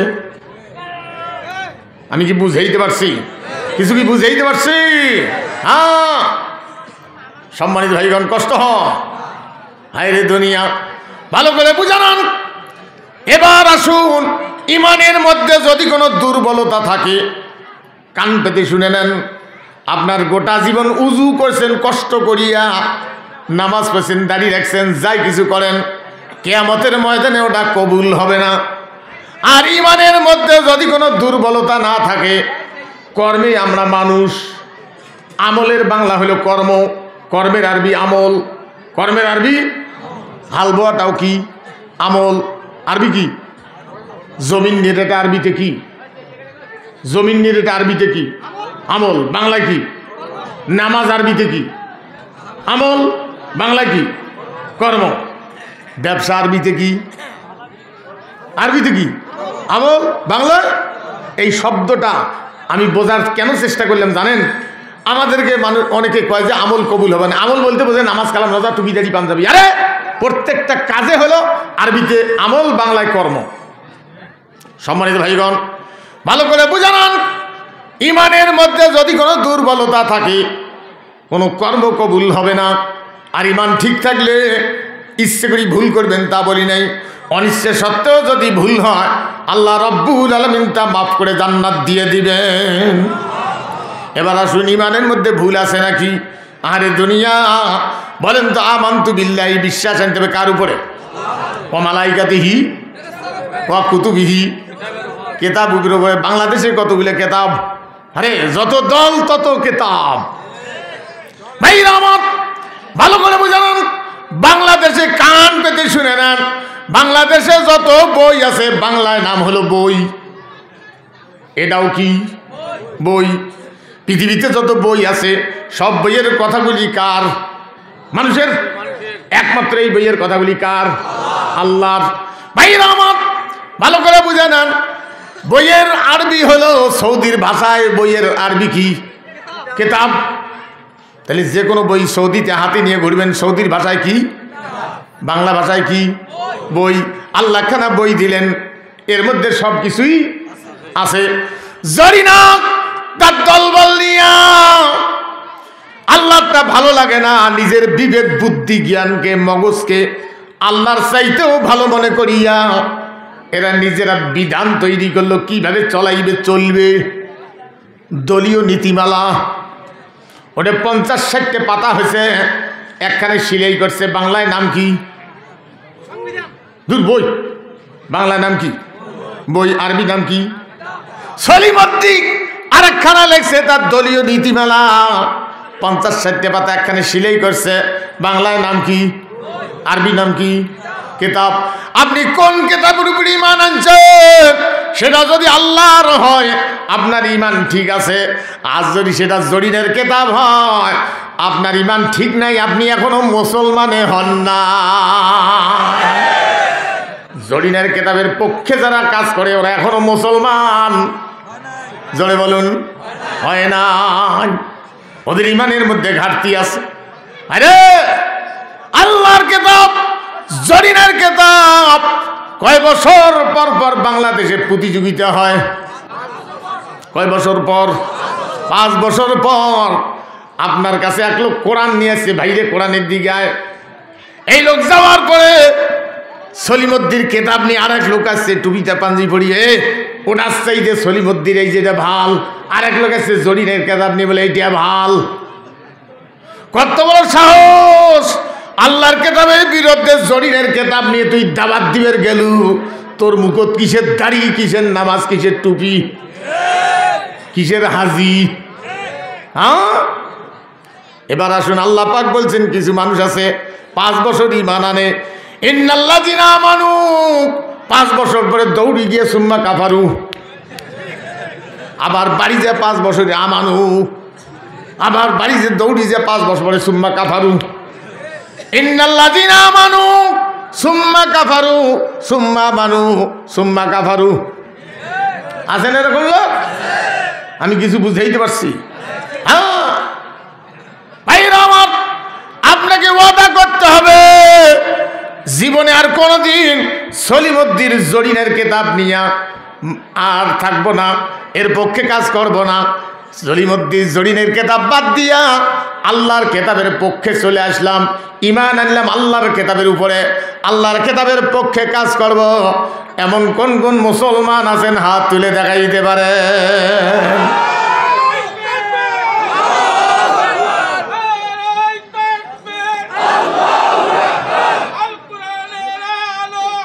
আমি কি বুঝাইতে পারছি? কিছু কি বুঝাইতে পারছি? হ্যাঁ, সম্মানিত ভাইগণ, কষ্ট হয়। হায় রে দুনিয়া, ভালো করে বুঝান। এবার আসুন, ইমানের মধ্যে যদি কোনো দুর্বলতা থাকে, কান পেতে শুনে নেন। আপনার গোটা জীবন উজু করছেন কষ্ট করিয়া, নামাজ পড়ছেন, দাড়ি রাখছেন, যাই কিছু করেন, কিয়ামতের ময়দানে ওটা কবুল হবে না। আর ইমানের মধ্যে যদি কোনো দুর্বলতা না থাকে, কর্মে আমরা মানুষ। আমলের বাংলা হলো কর্ম, কর্মের আরবি আমল। কর্মের আরবি হাল বোয়াটাও কি আমল, আরবি কি জমিন নিয়ে, এটা আরবিতে কি জমিন নিয়ে, এটা আরবিতে কি আমল, বাংলায় কি নামাজ, আরবিতে কি আমল, বাংলায় কি কর্ম। ব্যবসা আরবিতে কি আরবিতে কি আমল, বাংলায়। এই শব্দটা আমি বোঝার কেন চেষ্টা করলাম জানেন? আমাদেরকে মানুষ অনেকে কয় যে আমল কবুল হবে না। আমল বলতে বোঝে নামাজ কালাম রোজা টুপি দাড়ি পাঞ্জাবি। আরে প্রত্যেকটা কাজে হলো আরবিতে আমল, বাংলায় কর্ম। সম্মানিত ভাইগণ, ভালো করে বুঝান, ইমানের মধ্যে যদি কোনো দুর্বলতা থাকে কোনো কর্ম কবুল হবে না। আর ইমান ঠিক থাকলে ইচ্ছে করি ভুল করবেন তা বলি নাই, অনিচ্ছে সত্ত্বেও যদি ভুল হয় আল্লাহ রব্বুল আলামিন তা মাফ করে জান্নাত দিয়ে দিবেন। এবার আসুন, ইমানের মধ্যে ভুল আছে নাকি? আরে দুনিয়া বলেন তো, আমান্তু বিল্লাহি, বিশ্বাস আনতে হবে কার উপরে? ওয়া মালাইকাতিহি ওয়া কুতুবিহি, কেতাবের উপরে। বাংলাদেশে কতগুলো কেতাব, আরে যত দল তত কেতাব। ভাইরা আমার, ভালো করে বুঝান, বাংলাদেশে কান পেতে শুনে নেন, বাংলাদেশে যত বই আছে বাংলায় নাম হলো বই। এটাও কি বই। পৃথিবীতে যত বই আছে সব বইয়ের কথাগুলি কার? মানুষের। একমাত্র এই বইয়ের কথাগুলি কার? আল্লাহর। ভাইরা আমার, ভালো করে বুঝে নেন, বইয়ের আরবি হলো সৌদির ভাষায়, বইয়ের আরবি কি? কিতাব। তাহলে যে কোনো বই সৌদিতে হাতে নিয়ে ঘুরবেন, সৌদির ভাষায় কি? বাংলা ভাষায় কি? বই। আল্লাহ খানা বই দিলেন, এর মধ্যে সব কিছুই আছে। জরিনা তার দলবল নিয়া আল্লাহটা ভালো লাগে না, নিজের বিবেক বুদ্ধি জ্ঞানকে মগজকে আল্লাহর চাইতেও ভালো মনে করিয়া এরা নিজেরা বিধান তৈরি করলো কিভাবে চলাইবে চলবে। দলীয় নীতিমালা, ওটা পঞ্চাশ ষাটটা পাতা হয়েছে, একখানে সিলাই করছে। বাংলায় নাম কি? দূর বই। বাংলায় নাম কি? বই। আরবি নাম কি? সলিমদ্দিক। আর একখানা লেখছে তার দলীয় নীতিমালা, পঞ্চাশ ষাটটা পাতা একখানে সিলাই করছে। বাংলায় নাম কি? আরবি নাম কি? কিতাব। আপনি কোন কিতাবের উপর ঈমান আনছেন? সেটা যদি আল্লাহর হয় আপনার ঈমান ঠিক আছে, আর যদি সেটা জরিনের কিতাব হয় আপনার ঈমান ঠিক নাই, আপনি এখনো মুসলমানে হন না। জরিনের কিতাবের পক্ষে যারা কাজ করে ওরা এখনো মুসলমান, জোরে বলুন, হয় না। ওদের ঈমানের মধ্যে ঘাটতি আছে। আরে আল্লাহর কিতাব, জরিনের কিতাব কয় বছর পর পর বাংলাদেশে প্রতিযোগিতা হয়? কয় বছর পর? পাঁচ বছর পর। আপনার কাছে এক লোক কোরআন নিয়ে আসছে, ভাইরে কোরআনের দিকে আয়। এই লোক যাওয়ার পরে সলিমদ্দির কেতাব নিয়ে আর এক লোক আসছে টুপিটা পাঞ্জি পড়িয়ে, ওটা চাইতে সলিমদ্দির এই যেটা ভাল। আর এক লোক আসছে জরিনের কেতাব নিয়ে, বলে এইটা ভাল। কত বড় সাহস! আল্লাহর কেতাবের বিরুদ্ধে জরিনের কেতাব নিয়ে তুই দাওয়াত দিবের গেলু। তোর মুখত কিসের দাড়ি, কিসের নামাজ, কিসের টুপি, কিসের হাজি? হ্যাঁ, এবার আসুন, আল্লাহ পাক বলছেন কিছু মানুষ আছে পাঁচ বছর ঈমান আনে, ইন্নাল্লাযিনা আমানু, পাঁচ বছর পরে দৌড়ি গিয়ে সুম্মা কাফারু, আবার বাড়ি যে পাঁচ বছরে আমানু, আবার বাড়ি যে দৌড়ি যে পাঁচ বছর পরে সুম্মা কাফারু। ইন্নাল্লাযিনা আমানু সুম্মা কাফারু সুম্মা আমানু সুম্মা কাফারু। আছেন এরকম লোক? আমি কিছু বুঝাইতে পারছি? হ্যাঁ ভাইরা আমার, আপনাকে ওয়াদা করতে হবে জীবনে আর কোনোদিন সলিমদ্দির জরিনের কিতাব নিয়া আর থাকবো না, এর পক্ষে কাজ করব না। সলিমদ্দির জরিনের কিতাব বাদ দিয়া আল্লাহর কিতাবের পক্ষে চলে আসলাম, ঈমান আনলাম আল্লাহর কিতাবের উপরে, আল্লাহর কিতাবের পক্ষে কাজ করব। এমন কোন কোন মুসলমান আছেন হাত তুলে দেখাই দিতে পারে?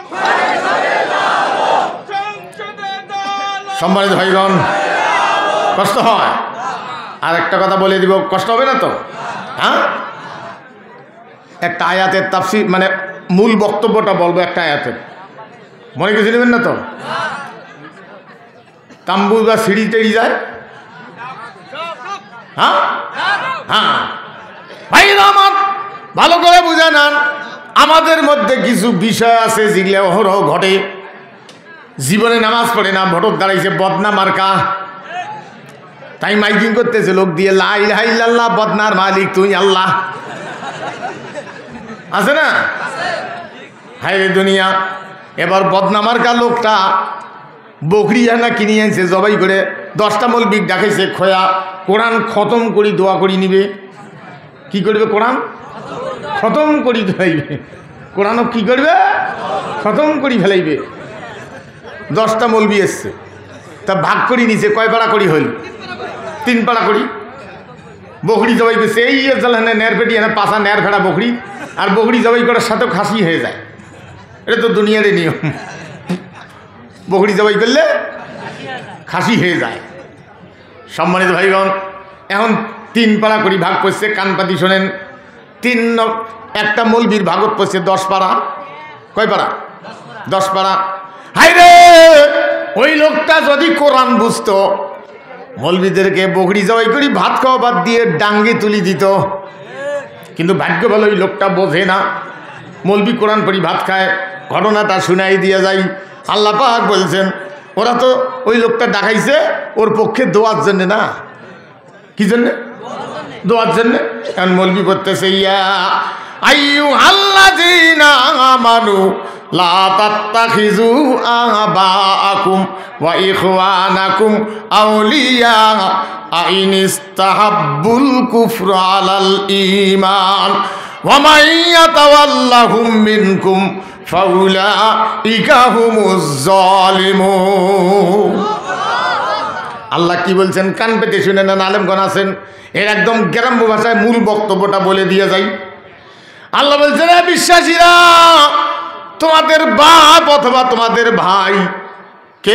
সম্মানিত ভাইগণ, কষ্ট হয়? আর একটা কথা বলে দিব, কষ্ট হবে না তো? হ্যাঁ, একটা আয়াতের তাফসীর মানে মূল বক্তব্যটা বলবো একটা আয়াতের, মনে কিছু নেবেন না তো? তাম্বু বা সিঁড়ি টেড়ি যায়, হ্যাঁ হ্যাঁ ভাইরা আমার ভালো করে বুঝে নেন, আমাদের মধ্যে কিছু বিষয় আছে যেগুলো অহরহ ঘটে। জীবনে নামাজ পড়ে না, ভোটর দাঁড়াইছে বদনা মার্কা, তাই মাইকিং করতেছে লোক দিয়ে, লা ইলাহা ইল্লাল্লাহ, বদনার মালিক তুই আল্লাহ, আছে না? হায় রে দুনিয়া। এবার বদনা মার্কা লোকটা বকরি না কিনে আনছে, জবাই করে দশটা মৌলবি ডাকাইছে, খোয়া কোরআন খতম করি দোয়া করি নিবে। কি করবে? কোরআন খতম করি ফেলাইবে। কোরআনও কি করবে? খতম করি ফেলাইবে। দশটা মৌলবি এসছে, তা ভাগ করি নিছে, কয় পাড়া করি হইল? তিন পাড়া করি। বকরি জবাই করছে, এই জ্বালানে ন্যার পেটি এনে পাশা ন্যার ভেড়া বকরি, আর বকরি জবাই করার সাথেও খাসি হয়ে যায়। এটা তো দুনিয়ারই নিয়ম, বকরি জবাই করলে খাসি হয়ে যায়। সম্মানিত ভাইগণ, এখন তিন পাড়া করি ভাগ করছে, কানপাতি শোনেন। তিন একটা মৌলবীর ভাগত পড়ছে দশ পাড়া। কয় পাড়া? দশ পাড়া। হাই রে, ওই লোকটা যদি কোরআন বুঝতো, মৌলবীদেরকে বকরি জবাই করি ভাত খাওয়া বাদ দিয়ে ডাঙ্গে তুলি দিত। কিন্তু ভাগ্য ভালো ওই লোকটা বোঝে না, মৌলবী কোরআন পড়ি ভাত খায়। ঘটনাটা শুনাই দিয়ে যাই। আল্লাহ পাক বলছেন, ওরা তো ওই লোকটা ডাকাইছে ওর পক্ষে দোয়ার জন্যে না, কি জন্যে? দোয়ার জন্যে। এখন মৌলবী করতেছে, ইয়া আইয়ুহাল্লাযীনা আমানু লা তাত্তাখিযু আবাআকুম ওয়া ইখওয়ানাকুম আউলিয়া আইন ইসতাহাব্বুল কুফরা আলাল ঈমান ওয়া মান ইয়াতাওয়াল্লাহুম মিনকুম ফাউলাইকা হুমুজ জালিমুন। আল্লাহ কি বলছেন কান পেতে শুনে নেন, আলেমগণ আছেন, এর একদম গ্রাম্য ভাষায় মূল বক্তব্যটা বলে দিয়ে যাই। আল্লাহ বলছেন, বিশ্বাসীরা, তোমাদের বাপ অথবা তোমাদের ভাই, কে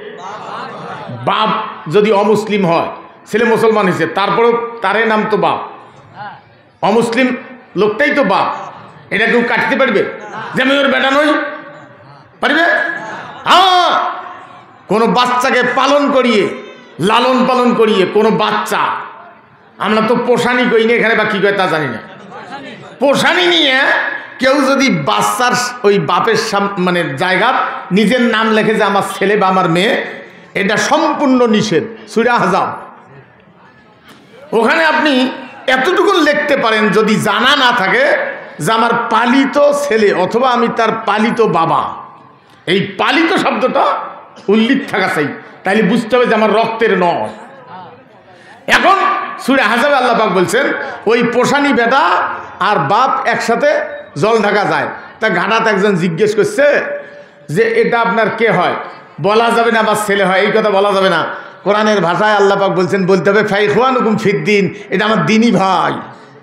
বাপ যদি অমুসলিম হয়, ছেলে মুসলমান হয়েছে, তারপরেও তারে নাম তো বাপ, অমুসলিম লোকটাই তো বাপ, এটা কেউ কাটতে পারবে? যে আমি ওর বেটা নই, পারবে? হ্যাঁ, কোনো বাচ্চাকে পালন করিয়ে লালন পালন করিয়ে কোনো বাচ্চা, আমরা তো পোষানি করি না এখানে, বা কি কয় তা জানি না, পোষানি নিয়ে কেউ যদি বাচ্চার ওই বাপের মানে জায়গা নিজের নাম লেখে যে আমার ছেলে বা আমার মেয়ে, এটা সম্পূর্ণ নিষেধ, সূরা আহজাব। ওখানে আপনি এতটুকু লিখতে পারেন, যদি জানা না থাকে যে আমার পালিত ছেলে অথবা আমি তার পালিত বাবা, এই পালিত শব্দটা উল্লেখ থাকা চাই, তাইলে বুঝতে হবে যে আমার রক্তের নয়। এখন সূরা আহজাবে আল্লাহ পাক বলছেন, ওই পোষানি বেটা আর বাপ একসাথে জল ঢাকা যায়। তা ঘাটাতে একজন জিজ্ঞেস করছে যে এটা আপনার কে হয়? বলা যাবে না আমার ছেলে হয়, এই কথা বলা যাবে না। কোরআনের ভাষায় আল্লাহ পাক বলছেন, বলতে হবে ফাইখওয়ানুকুম ফিদ্দিন, এটা আমার দিনী ভাই।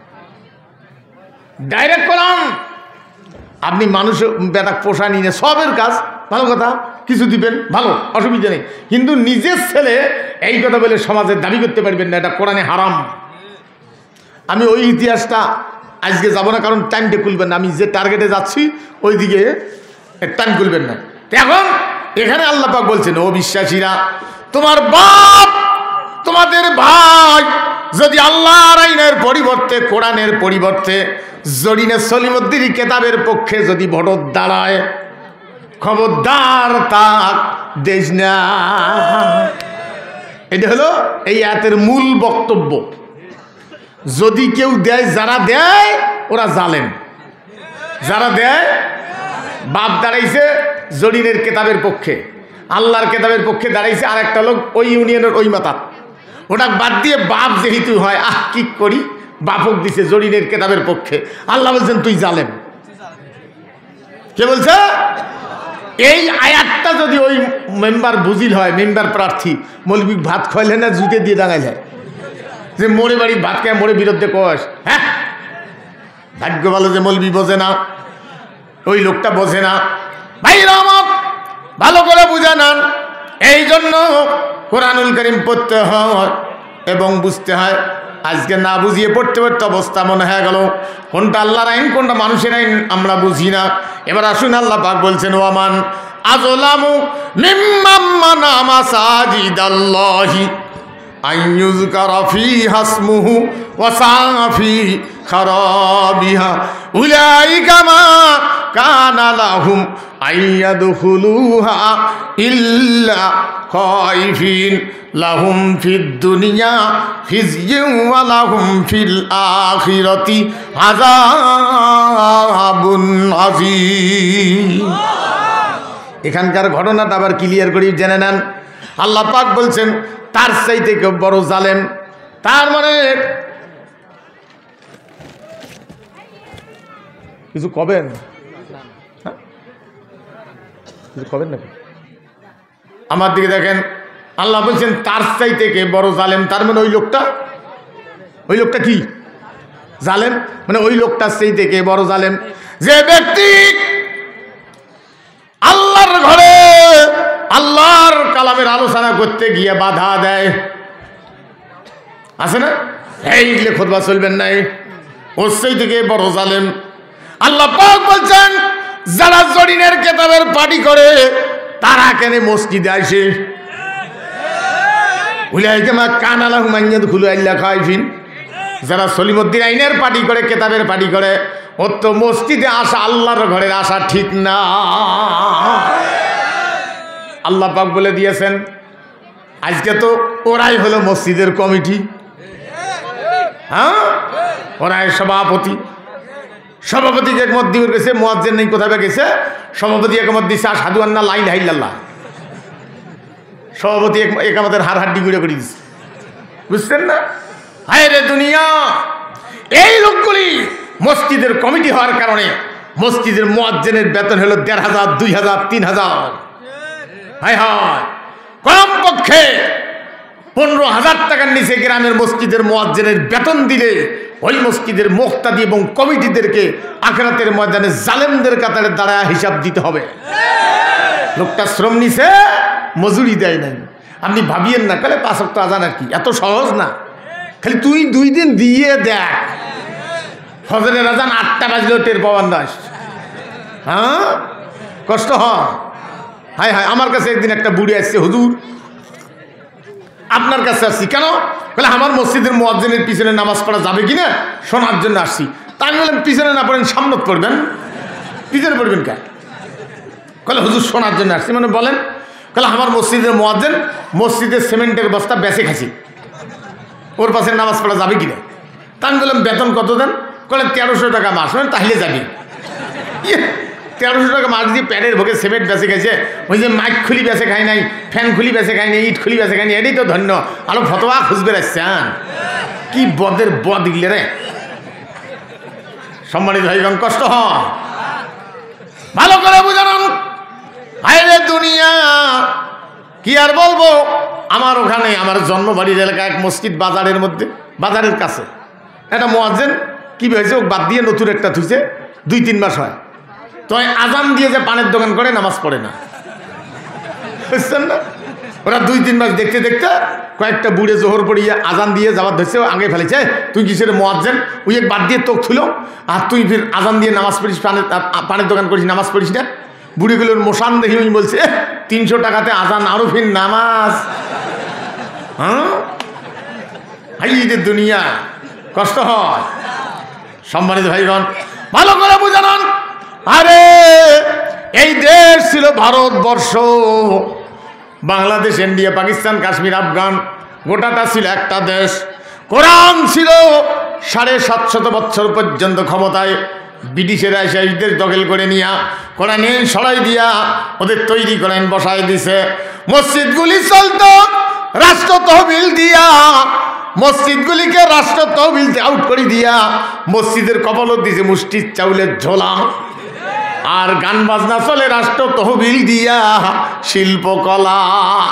ডাইরেক্ট কোরআন। আপনি মানুষ বেটা পোষানি না, সবের কাজ ভালো কথা, কিছু দিবেন ভালো, অসুবিধা নেই, কিন্তু নিজের ছেলে এই কথা বলে সমাজের দাবি করতে পারবেন না, এটা কোরআনে হারাম। আমি ওই ইতিহাসটা আজকে যাব না, কারণ টাইমটা খুলবেন না, আমি যে টার্গেটে যাচ্ছি ওই দিকে টাইম খুলবেন না। এখন এখানে আল্লাহ পাক বলছেন, ও বিশ্বাসীরা, তোমার বাপ তোমাদের ভাই যদি আল্লাহর আইনের পরিবর্তে কোরআনের পরিবর্তে জরিনে সলিমুদ্দিন কেতাবের পক্ষে যদি ভোট দাঁড়ায়, খবরদার তাক দেশ না। এটা হলো এই আয়াতের মূল বক্তব্য। যদি কেউ দেয়, যারা দেয় ওরা জালেম, যারা দেয়, বাপ দাঁড়াইছে জরিনের কেতাবের পক্ষে, আল্লাহর কেতাবের পক্ষে দাঁড়াইছে আর একটা লোক ওই ইউনিয়নের ওই মাতা, ওটা বাদ দিয়ে বাপ যেহেতু হয়, আহ কি করি, বাপক দিছে জরিনের কেতাবের পক্ষে। আল্লাহ বলছেন তুই জালেম। কে বলছে? এই আয়াতটা যদি ওই মেম্বার বুঝিল হয়, মেম্বার প্রার্থী, মৌলবী ভাত খাইলে না জুতে দিয়ে দাঁড়াই যায় যে মোড়ে বাড়ির ভাত খায় মোড়ে বিরুদ্ধে কস। হ্যাঁ, ভাগ্য ভালো যে মৌলবী বোঝে না, ওই লোকটা বোঝে না। ভাইরা আমার ভালো করে বুঝে নেন, এই জন্য কোরআনুল কারীম পড়তে হয় এবং বুঝতে হয়। আজকে না বুঝিয়ে পড়তে পড়তে অবস্থা মনে হয়ে গেল কোনটা আল্লাহর আইন কোনটা মানুষের আইন আমরা বুঝি না। এবার আসুন, আল্লাহ পাক বলছেন ওয়ামান আযলামু মিম্মান মানা মাসাজিদাল্লাহি আইয়ুযকারা ফীহা ইসমুহু ওয়া সাআ ফী খারাবিহা উলাইকা মা কানা লাহুম আইয়াদখুলুহা ইল্লা খাইফিন লাহুম ফিদ দুনিয়া খিজয়ুন ওয়া লাহুম ফিল আখিরাতি আযাবুন আযীম। এখানকার ঘটনাটা আবার ক্লিয়ার করে জেনে নেন। আল্লাহ পাক বলছেন তার চাইতে কেউ বড় জালেম। তার মানে কিছু কবেন কিছু কবেন নাকি? আমার দিকে দেখেন, আল্লাহ বলছেন তার চাইতে কে বড় জালেম। তার মানে ওই লোকটা ওই লোকটা কি জালেম, মানে ওই লোকটার চাইতে কে বড় জালেম? যে ব্যক্তি আল্লাহর ঘরে আল্লাহর কালামের আলোচনা করতে গিয়ে বাধা দেয়, আছে না? এইগুলো খুতবা চলবেন নাই, ওর চাইতে কে বড় জালেম। আল্লাহ পাক বলছেন যারা জরিনের কিতাবের পাটি করে তারা কেন মসজিদে আসে? উলাইকা মা কানা লাহুম আইয়াদখুলু ইল্লা খাইফিন। যারা সলিমুদ্দিন আইনের পাটি করে কিতাবের পাটি করে ওর তো মসজিদে আসা আল্লাহর ঘরের আসা ঠিক না। আল্লাহ পাক বলে দিয়েছেন আজকে তো ওরাই হলো মসজিদের কমিটি, হ্যাঁ ওরাই সভাপতি। সভাপতিকে একমত দিয়ে গেছে, মুয়াজ্জিন নেই কোথায় গেছে, সভাপতি একমত দিচ্ছে আশহাদু আন্না লা ইলাহা ইল্লাল্লাহ। সভাপতি একমতের হার হাড্ডি গুঁড়ে করে দিচ্ছে, বুঝছেন না? হায় রে দুনিয়া, এই লোকগুলি মসজিদের কমিটি হওয়ার কারণে মসজিদের মুয়াজ্জিনের বেতন হলো দেড় হাজার দুই হাজার তিন হাজার হায় হায় কমপক্ষে পনেরো হাজার টাকার নিচে গ্রামের মসজিদের মুয়াজ্জিনের বেতন দিলে ওই মসজিদের মুক্তাদি এবং কমিটিদেরকে আখিরাতের ময়দানে জালেমদের কাতারে দাঁড়ায় হিসাব দিতে হবে। লোকটা শ্রম নিছে, মজুরি দেয় নাই। আপনি ভাবিয়েন না কালে পাঁচ ওয়াক্ত আজান আর কি এত সহজ না, খালি তুই দুই দিন দিয়ে দেখ ফজরের আজান আটটা বাজলেও টের পাওয়ার না। হ্যাঁ কষ্ট হয়। হায় হায় আমার কাছে একদিন একটা বুড়ি আসছে, হুজুর আপনার কাছে আসছি কেন? বলে আমার মসজিদের মুয়াজ্জিনের পিছনে নামাজ পড়া যাবে কিনা শোনার জন্য আসছি। তা আমি বললাম পিছনে না পড়েন সামনে পড়বেন, পিছনে পড়বেন কেন? বলে হুজুর শোনার জন্য আসছি। মানে বলেন? বলে আমার মসজিদের মুয়াজ্জিন মসজিদের সিমেন্টের বস্তা বেচে খাচ্ছি, ওর পাশে নামাজ পড়া যাবে কিনা? তা আমি বললাম বেতন কত দেন? বলে তেরোশো টাকা মাস। মানে তাহলে যাবি। তেরোশো টাকা মাছ দিয়ে প্যাডের ভোগে সিমেন্ট বেঁচে গেছে, ওই যে মাইক খুলি বেঁচে খাই নাই, ফ্যান খুলি বেঁচে খাই নাই, ইট খুলি বেঁচে খাই নাই, এটাই তো ধন্য। আলো ফতোয়া খুঁজবে রাখছেন, কি বদের বদ গিলে রে। সম্মানিত ভাইগণ কষ্ট হয়, ভালো করে বুঝান। হায়রে দুনিয়া, কি আর বলবো। আমার ওখানে আমার জন্মবাড়ির এলাকা এক মসজিদ বাজারের মধ্যে, বাজারের কাছে একটা মুয়াজ্জিন কি হয়েছে ও বাদ দিয়ে নতুন একটা থুইছে, দুই তিন মাস হয়। তো আজান দিয়ে যে পানের দোকান করে নামাজ পড়ে না, বুঝছেন না? ওরা দুই তিন মাস দেখতে দেখতে কয়েকটা বুড়ে জোহর পড়িয়া আজান দিয়ে যাওয়ার ধরছে, আগে ফেলেছে তুই কিসের মুয়াজ্জিন, ওই এক বাদ দিয়ে তোক থুলো আর তুই ফির আজান দিয়ে নামাজ পড়িস, পানের পানের দোকান করিস, নামাজ পড়িস না। বুড়িগুলোর মোশান দেখি উনি বলছে তিনশো টাকাতে আজান আরো ফির নামাজ। হ্যাঁ হাই রে দুনিয়া, কষ্ট হয়। সম্মানিত ভাইগণ ভালো করে বুঝান। আরে এই দেশ ছিল ভারতবর্ষ, বাংলাদেশ, ইন্ডিয়া, পাকিস্তান, কাশ্মীর, আফগান, গোটাটা ছিল একটা দেশ। কোরআন ছিল সাড়ে সাতশত বছর পর্যন্ত ক্ষমতায়। ব্রিটিশেরা এসে এই দেশ দখল করে নিয়া কোরআনে সরাই দিয়া ওদের তৈরি করেন বসাই দিছে। মসজিদগুলি চলত রাষ্ট্র তহবিল দিয়া, মসজিদগুলিকে রাষ্ট্র তহবিল আউট করে দিয়া মসজিদের কপালত দিছে মুষ্টির চাউলের ঝোলা। আর গান বাজনা চলে রাষ্ট্র তহবিল দিয়া, শিল্পকলা।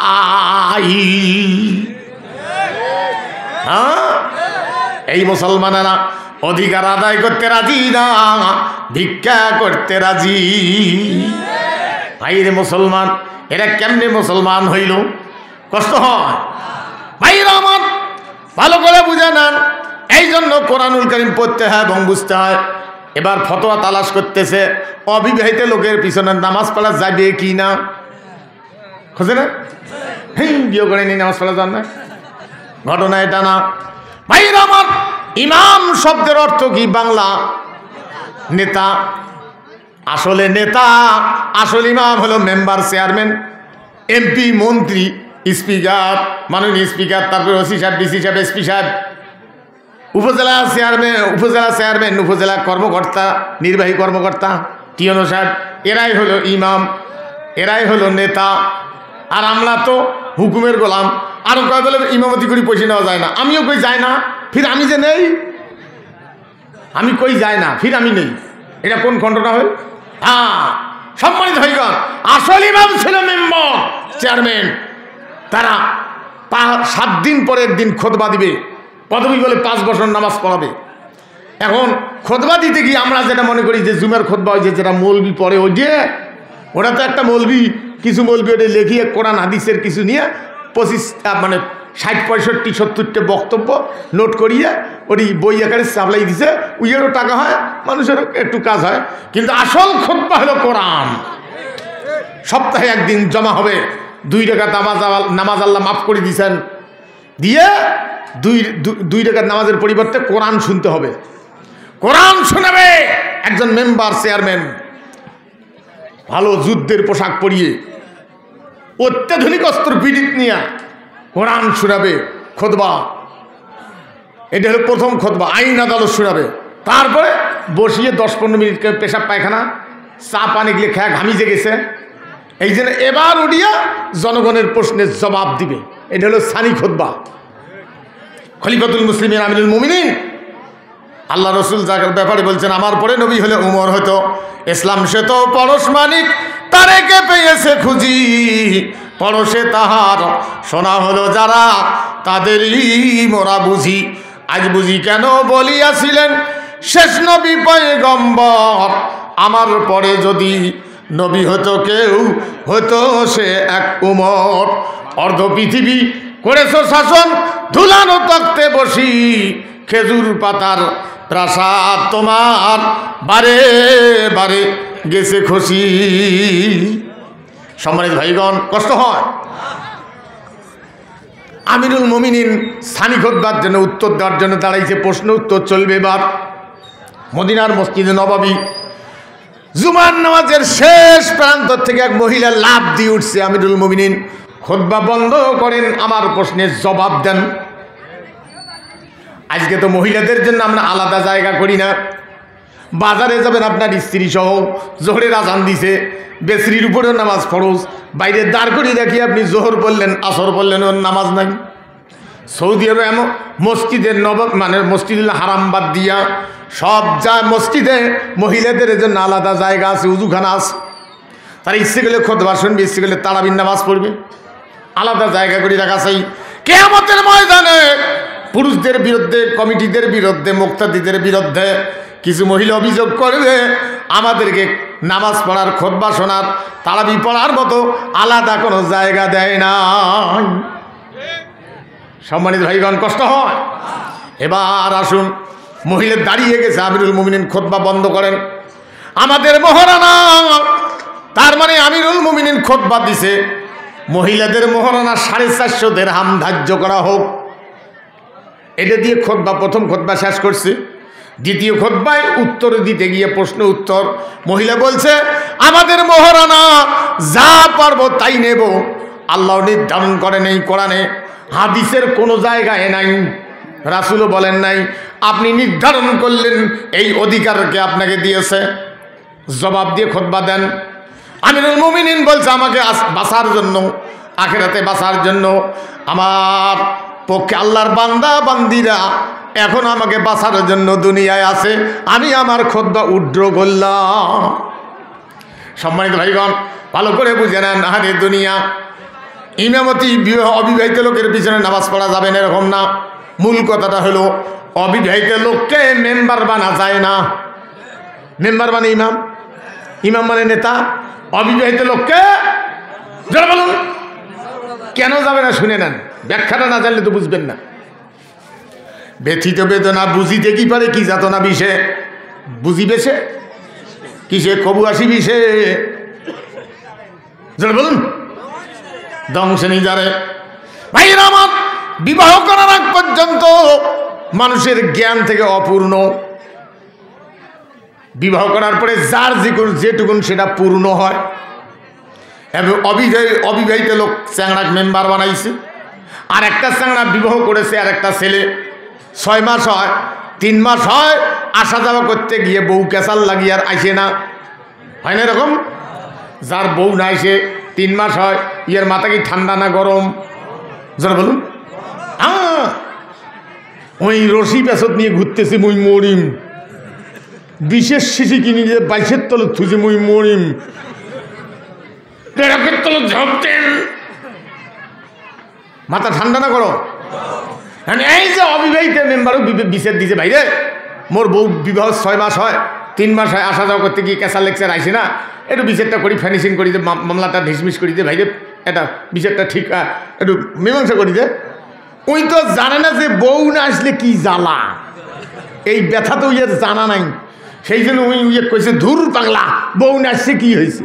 হ্যাঁ এই মুসলমানেরা অধিকার আদায় করতে রাজি না, ভিক্ষা করতে রাজি। ভাইরে মুসলমান, এরা কেমনে মুসলমান হইল? কষ্ট হয় ভাইরা আমার, ভালো করে বুঝে নেন। এই জন্য কোরআনুল কারীম পড়তে হয় এবং বুঝতে হয়। এবার ফতোয়া তালাশ করতেছে, অবিবাহিত লোকের পিছনে নামাজ পড়া যাবে কি না, খোঁজে না, হ্যাঁ বিয়ে করে নি নামাজ পড়া যান না, ঘটনা এটা না ভাইরা আমার। ইমাম শব্দের অর্থ কি? বাংলা নেতা। আসলে নেতা, আসল ইমাম হলো মেম্বার, চেয়ারম্যান, এমপি, মন্ত্রী, স্পিকার, মাননীয় স্পিকার, তারপরে ওসি সাহেব, ডিসি সাহেব, এসপি সাহেব, উপজেলা চেয়ারম্যান, উপজেলা চেয়ারম্যান, উপজেলা কর্মকর্তা, নির্বাহী কর্মকর্তা, টিওনো সাহেব, এরাই হলো ইমাম, এরাই হলো নেতা। আর আমরা তো হুকুমের গোলাম। আরো কয় বলে ইমামতি করি পয়সা নেওয়া যায় না, আমিও কই যায় না, ফির আমি যে নেই, আমি কই যায় না, ফির আমি নেই, এটা কোন খণ্ডটা হয়? হ্যাঁ, সম্মানিত ভাইগণ, আসল ইমাম ছিল মেম্বার, চেয়ারম্যান। তারা সাত দিন পরে একদিন খুতবা দিবে, পদবী বলে পাঁচ বছর নামাজ পড়াবে। এখন খুতবা দিতে গিয়ে আমরা যেটা মনে করি যে জুমের খুতবা হয়েছে, যেটা মৌলবি পড়ে, ওই যে ওটা তো একটা মৌলবি, কিছু মৌলবি ওটা লেখিয়ে কোরআন হাদিসের কিছু নিয়ে পঁচিশ মানে ষাট পঁয়ষট্টি সত্তরটা বক্তব্য নোট করিয়ে ওই বই আকারে সাপ্লাই দিছে, উইয়েরও টাকা হয়, মানুষেরও একটু কাজ হয়। কিন্তু আসল খুতবা হলো কোরআন। সপ্তাহে একদিন জমা হবে, দুই টাকা নামাজ, নামাজ আল্লাহ মাফ করে দিয়েছেন, দিয়ে দুই দুই টাকার নামাজের পরিবর্তে কোরআন শুনতে হবে। কোরআন শোনাবে একজন মেম্বার, চেয়ারম্যান, ভালো যুদ্ধের পোশাক পরিয়ে, অত্যাধুনিক অস্ত্র পিডিত নিয়ে কোরআন শোনাবে, খুতবা। এটা হলো প্রথম খুতবা, আইন আদালত শোনাবে। তারপরে বসিয়ে দশ পনেরো মিনিট পেশাব পায়খানা চা পানি গিয়ে খেয়া ঘামিজে গেছে, এই জন্য এবার উঠিয়া জনগণের প্রশ্নের জবাব দিবে। এটা হলো সানি খুতবা। খলিফাতুল মুসলিমিন আমিরুল মুমিনিন আল্লাহ রসুল যার ব্যাপারে বলছেন, আমার পরে নবী হলে উমর হতো। ইসলাম সে তো পরশ মানিক, তারেকে পেয়েছে খুঁজি, পরশে তাহার শোনা হলো যারা, তাদেরই মোরা বুঝি। আজ বুঝি কেন বলিয়াছিলেন শেষ নবী পয়গম্বর, আমার পরে যদি নবী হতো কেউ, হতো সে এক উমর। অর্ধ পৃথিবী করেছ শাসন, ধুলানো তক্তে বসি, খেজুর পাতার প্রাসাদ তোমার বারে বারে গেছে খুশি। সম্মানিত ভাইগণ, কষ্ট হয়। আমিরুল মুমিনিন সানি খুতবার জন্য উত্তর দেওয়ার জন্য দাঁড়াইছে, প্রশ্ন উত্তর চলবে। এবার মদিনার মসজিদে নববী জুমার নামাজের শেষ প্রান্ত থেকে এক মহিলা লাফ দিয়ে উঠছে। আমিরুল মুমিনিন খুতবা বন্ধ করেন, আমার প্রশ্নের জবাব দেন। আজকে তো মহিলাদের জন্য আমরা আলাদা জায়গা করি না। বাজারে যাবেন আপনার স্ত্রী সহ, জোহরের আজান দিছে, বেসরির উপরেও নামাজ ফরজ, বাইরে দাঁড় করিয়ে দেখি আপনি জোহর পড়লেন, আসর পড়লেন, ওর নামাজ নাই। সৌদি আরবে এমন মসজিদের নব মানে মসজিদুল হারাম বাদ দিয়া সব যা মসজিদে মহিলাদের জন্য আলাদা জায়গা আছে, উজুখানা আছে। তারা ইচ্ছে গেলে খুতবা শুনবে, ইচ্ছে গেলে তারাবির নামাজ পড়বে, আলাদা জায়গা করে রাখা চাই। কিয়ামতের ময়দানে পুরুষদের বিরুদ্ধে, কমিটিদের বিরুদ্ধে, মুক্তাদিদের বিরুদ্ধে কিছু মহিলা অভিযোগ করবে, আমাদেরকে নামাজ পড়ার, খুতবা শোনার, তারাবি পড়ার মতো আলাদা কোনো জায়গা দেয় না। সম্মানিত ভাইগণ, কষ্ট হয়। এবার আসুন, মহিলা দাঁড়িয়ে গেছে, আমিরুল মুমিনিন খুতবা বন্ধ করেন। আমাদের মহারানা, তার মানে আমিরুল মুমিনিন খুতবা দিছে, মহিলাদের মহারানা সাড়ে চারশো দিরহাম ধার্য করা হোক। এটা দিয়ে খুতবা, প্রথম খুতবা শেষ করছে। দ্বিতীয় খুতবায় উত্তর দিতে গিয়ে প্রশ্ন উত্তর, মহিলা বলছে, আমাদের মহারানা যা পারবো তাই নেব, আল্লাহ নির্ধারণ করে নেই কোরআনে, হাদিসের কোনো জায়গায় নাই, রাসূলও বলেন নাই, আপনি নির্ধারণ করলেন, এই অধিকারকে আপনাকে দিয়েছে। জবাব দিয়ে খুতবা দেন। আমিরুল মুমিনিন বলছে, আমাকে বাঁচার জন্য, আখিরাতে বাঁচার জন্য আমার পক্ষে আল্লাহর বান্দা বান্দিরা এখন আমাকে বাঁচার জন্য দুনিয়ায় আছে, আমি আমার খুতবা উড্র করলাম। সম্মানিত ভাইগণ, ভালো করে বুঝে নেন, আরে দুনিয়া ইমামতি অবিবাহিত লোকের পিছনে নামাজ পড়া যাবে না এরকম না। মূল কথাটা হলো, অবিবাহিত লোককে মেম্বার বানা যায় না। মেম্বার মানে ইমাম, ইমাম মানে নেতা। অবিবাহিত লোককে যারা বলুন কেন যাবে না শুনে নেন, ব্যাখ্যাটা না জানলে তো বুঝবেন না। ব্যথিত বেদনা বুঝিতে কি পারে, কি যাতনা বিষে বুঝিবে সে, কিসে কবু আসিবি সে, বলুন ধ্বংসে নি যারে। ভাইরা আমার, বিবাহ করার আগ পর্যন্ত মানুষের জ্ঞান থেকে অপূর্ণ, বিবাহ করার পরে যার যেটুকুন যেটুকুন সেটা পূর্ণ হয়। এবং অবিবাহিত অবিবাহিত লোক চ্যাংড়াক মেম্বার বানাইছে, আর একটা চ্যাংড়া বিবাহ করেছে, আর একটা ছেলে ছয় মাস হয়, তিন মাস হয়, আসা যাওয়া করতে গিয়ে বউ ক্যাসাল লাগিয়ে আর আইসে না, হয় না এরকম? যার বউ না এসে তিন মাস হয়, ইয়ের মাথা কি ঠান্ডা না গরম? যারা বলুন, হ্যাঁ ওই রশি পেছর নিয়ে ঘুরতেছি মুই মরিম, বিশেষ শিশি কিনে যে বাইশের তলে থুজি মুই মরিম, পেড়কের তলে ঝপতেন, মাথা ঠান্ডা না গরম? এই যে অবিবাহিত মেম্বারও বিছেদ দিছে, ভাইরে মোর বউ বিবাহ ছয় মাস হয়, তিন মাস হয়, আসা যাওয়া করতে গিয়ে ক্যাসার লেকচার আইসে না, একটু বিচারটা করি, ফিনিশিং করি দে, মামলাটা ঢিসমিস করি দে, ভাইরে এটা বিচারটা ঠিক একটু মীমাংসা করি দে। ওই তো জানে না যে বউ না আসলে কি জ্বালা, এই ব্যথা তো ইয়ে জানা নাই, সেই জন্য ওই ইয়ে কইছে ধুর পাগলা, বউ না আসছে কি হয়েছে।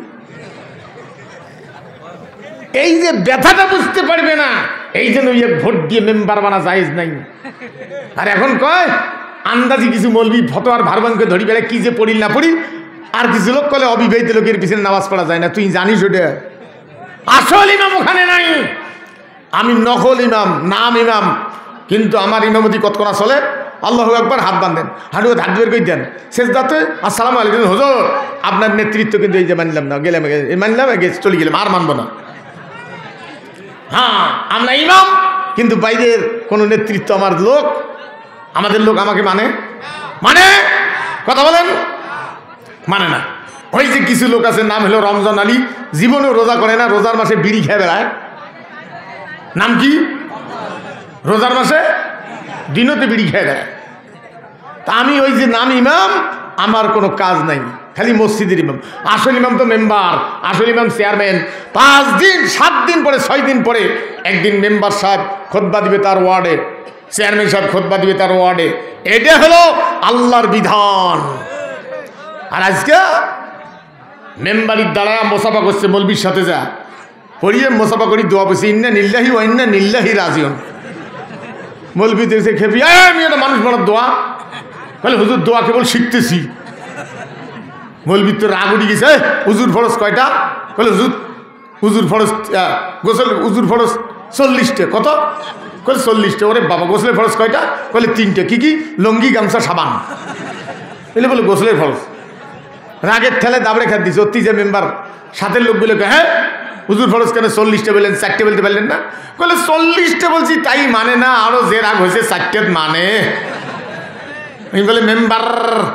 এই যে ব্যথাটা বুঝতে পারবে না, এই জন্য ইয়ে ভোট দিয়ে মেম্বার বানা জায়েজ নাই। আর এখন কয় আন্দাজি কিছু মলবি ফতোয়ার ভারবানকে ধরি বেড়ে কি যে পড়িল না পড়ি, আর কিছু লোক কলে অবিবাহিত লোকের পিছনে নামাজ পড়া যায় না। তুই জানিস ওটা? আসল ইমাম ওখানে নাই, আমি নকল ইমাম, নাম ইমাম, কিন্তু আমার ইমামতি কতক্ষণা চলে। আল্লাহু আকবার, হাত বাঁধেন, হাঁটু হাত বের করে দেন, শেষ দাঁতে আসসালামু আলাইকুম হুজুর, আপনার নেতৃত্ব কিন্তু এই যে মানলাম না, গেলাম মানলাম চলে গেলাম, আর মানবো না। হ্যাঁ আমরা ইমাম, কিন্তু বাইরের কোনো নেতৃত্ব আমার লোক, আমাদের লোক আমাকে মানে মানে কথা বলেন, মানে না। ওই যে কিছু লোক আছে, নাম হলো রমজান আলী, জীবনেও রোজা করে না, রোজার মাসে বিড়ি খেয়ে বেড়ায়। নাম কি? রোজার মাসে দিনতে বিড়ি খেয়ে দেয়। তা আমি ওই যে নাম ইমাম, আমার কোনো কাজ নাই, খালি মসজিদের ইমাম। আসল ইমাম তো মেম্বার, আসল ইমাম চেয়ারম্যান। পাঁচ দিন সাত দিন পরে ছয় দিন পরে একদিন মেম্বার সাহেব খুতবা দিবে তার ওয়ার্ডে, চেয়ারম্যান সাহেব খুতবা দিবে তার ওয়ার্ডে। এটা হলো আল্লাহর বিধান। আর আজকে মেম্বারির দ্বারা মোসাফা করছে, মলবির সাথে যা পড়িয়ে মোসাফা করি, দোয়া বসে ইন্না নিল্লাহি ও ইন্না নিল্লাহি রাজিউন। মলবি দেখছে খেপি, আমি একটা মানুষ মারার দোয়া বলে, হুজুর দোয়া কেবল শিখতেছি। মলবির তো রাগ উঠে গেছে, হুজুর ফরজ কয়টা? বলে হুজুর হুজুর ফরজ গোসল হুজুর ফরজ চল্লিশটা। কত? বলে চল্লিশটা। ওরে বাবা, গোসলের ফরজ কয়টা? বলে তিনটে। কি কি? লঙ্গি, গামছা, সাবান। এলে বলে গোসলের ফরজ। রাগের ঠেলে দাবড়ে খাত দিছে। অতি যে মেম্বার সাথের লোকগুলোকে, হ্যাঁ হুজুর ফরজ কেন চল্লিশটা বললেন, চারটে বলতে পারলেন না? বলে চল্লিশটা বলছি, তাই মানে না, আরো যে রাগ হয়েছে চারটে মানে। আমি বলে মেম্বার,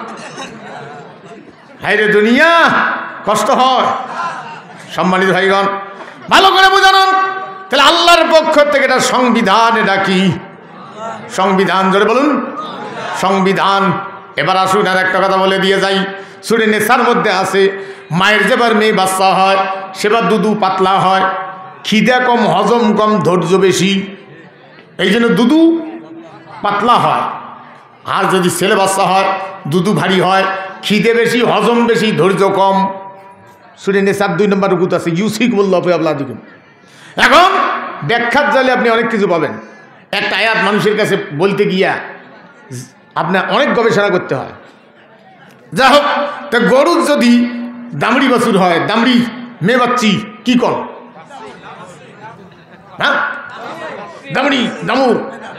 হাই রে দুনিয়া, কষ্ট হয়। সম্মানিত ভাইগণ, ভালো করে বোঝানোন। তাহলে আল্লাহর পক্ষ থেকে এটা সংবিধান। এটা কি সংবিধান? জোরে বলুন, সংবিধান। এবার আসুন আর একটা কথা বলে দিয়ে যাই। সূরা নিসার মধ্যে আছে, মায়ের যেবার মেয়ে বাচ্চা হয় সেবার দুধু পাতলা হয়, খিদে কম, হজম কম, ধৈর্য বেশি, এই জন্য দুধু পাতলা হয়। আর যদি ছেলে বাচ্চা হয় দুধু ভারী হয়, খিদে বেশি, হজম বেশি, ধৈর্য কম। সূরা নিসার দুই নম্বর রুকুতে আছে, ইউসিকুমুল্লাহু ফি আওলাদিকুম। এখন ব্যাখ্যার জালে আপনি অনেক কিছু পাবেন। একটা আয়াত মানুষের কাছে বলতে গিয়া আপনার অনেক গবেষণা করতে হয়। যা হোক, তা গরুর যদি দামড়ি বাছুর হয়, দামড়ি মেয়ে বাচ্চি কি কর? হ্যাঁ, দামড়ি দামুর।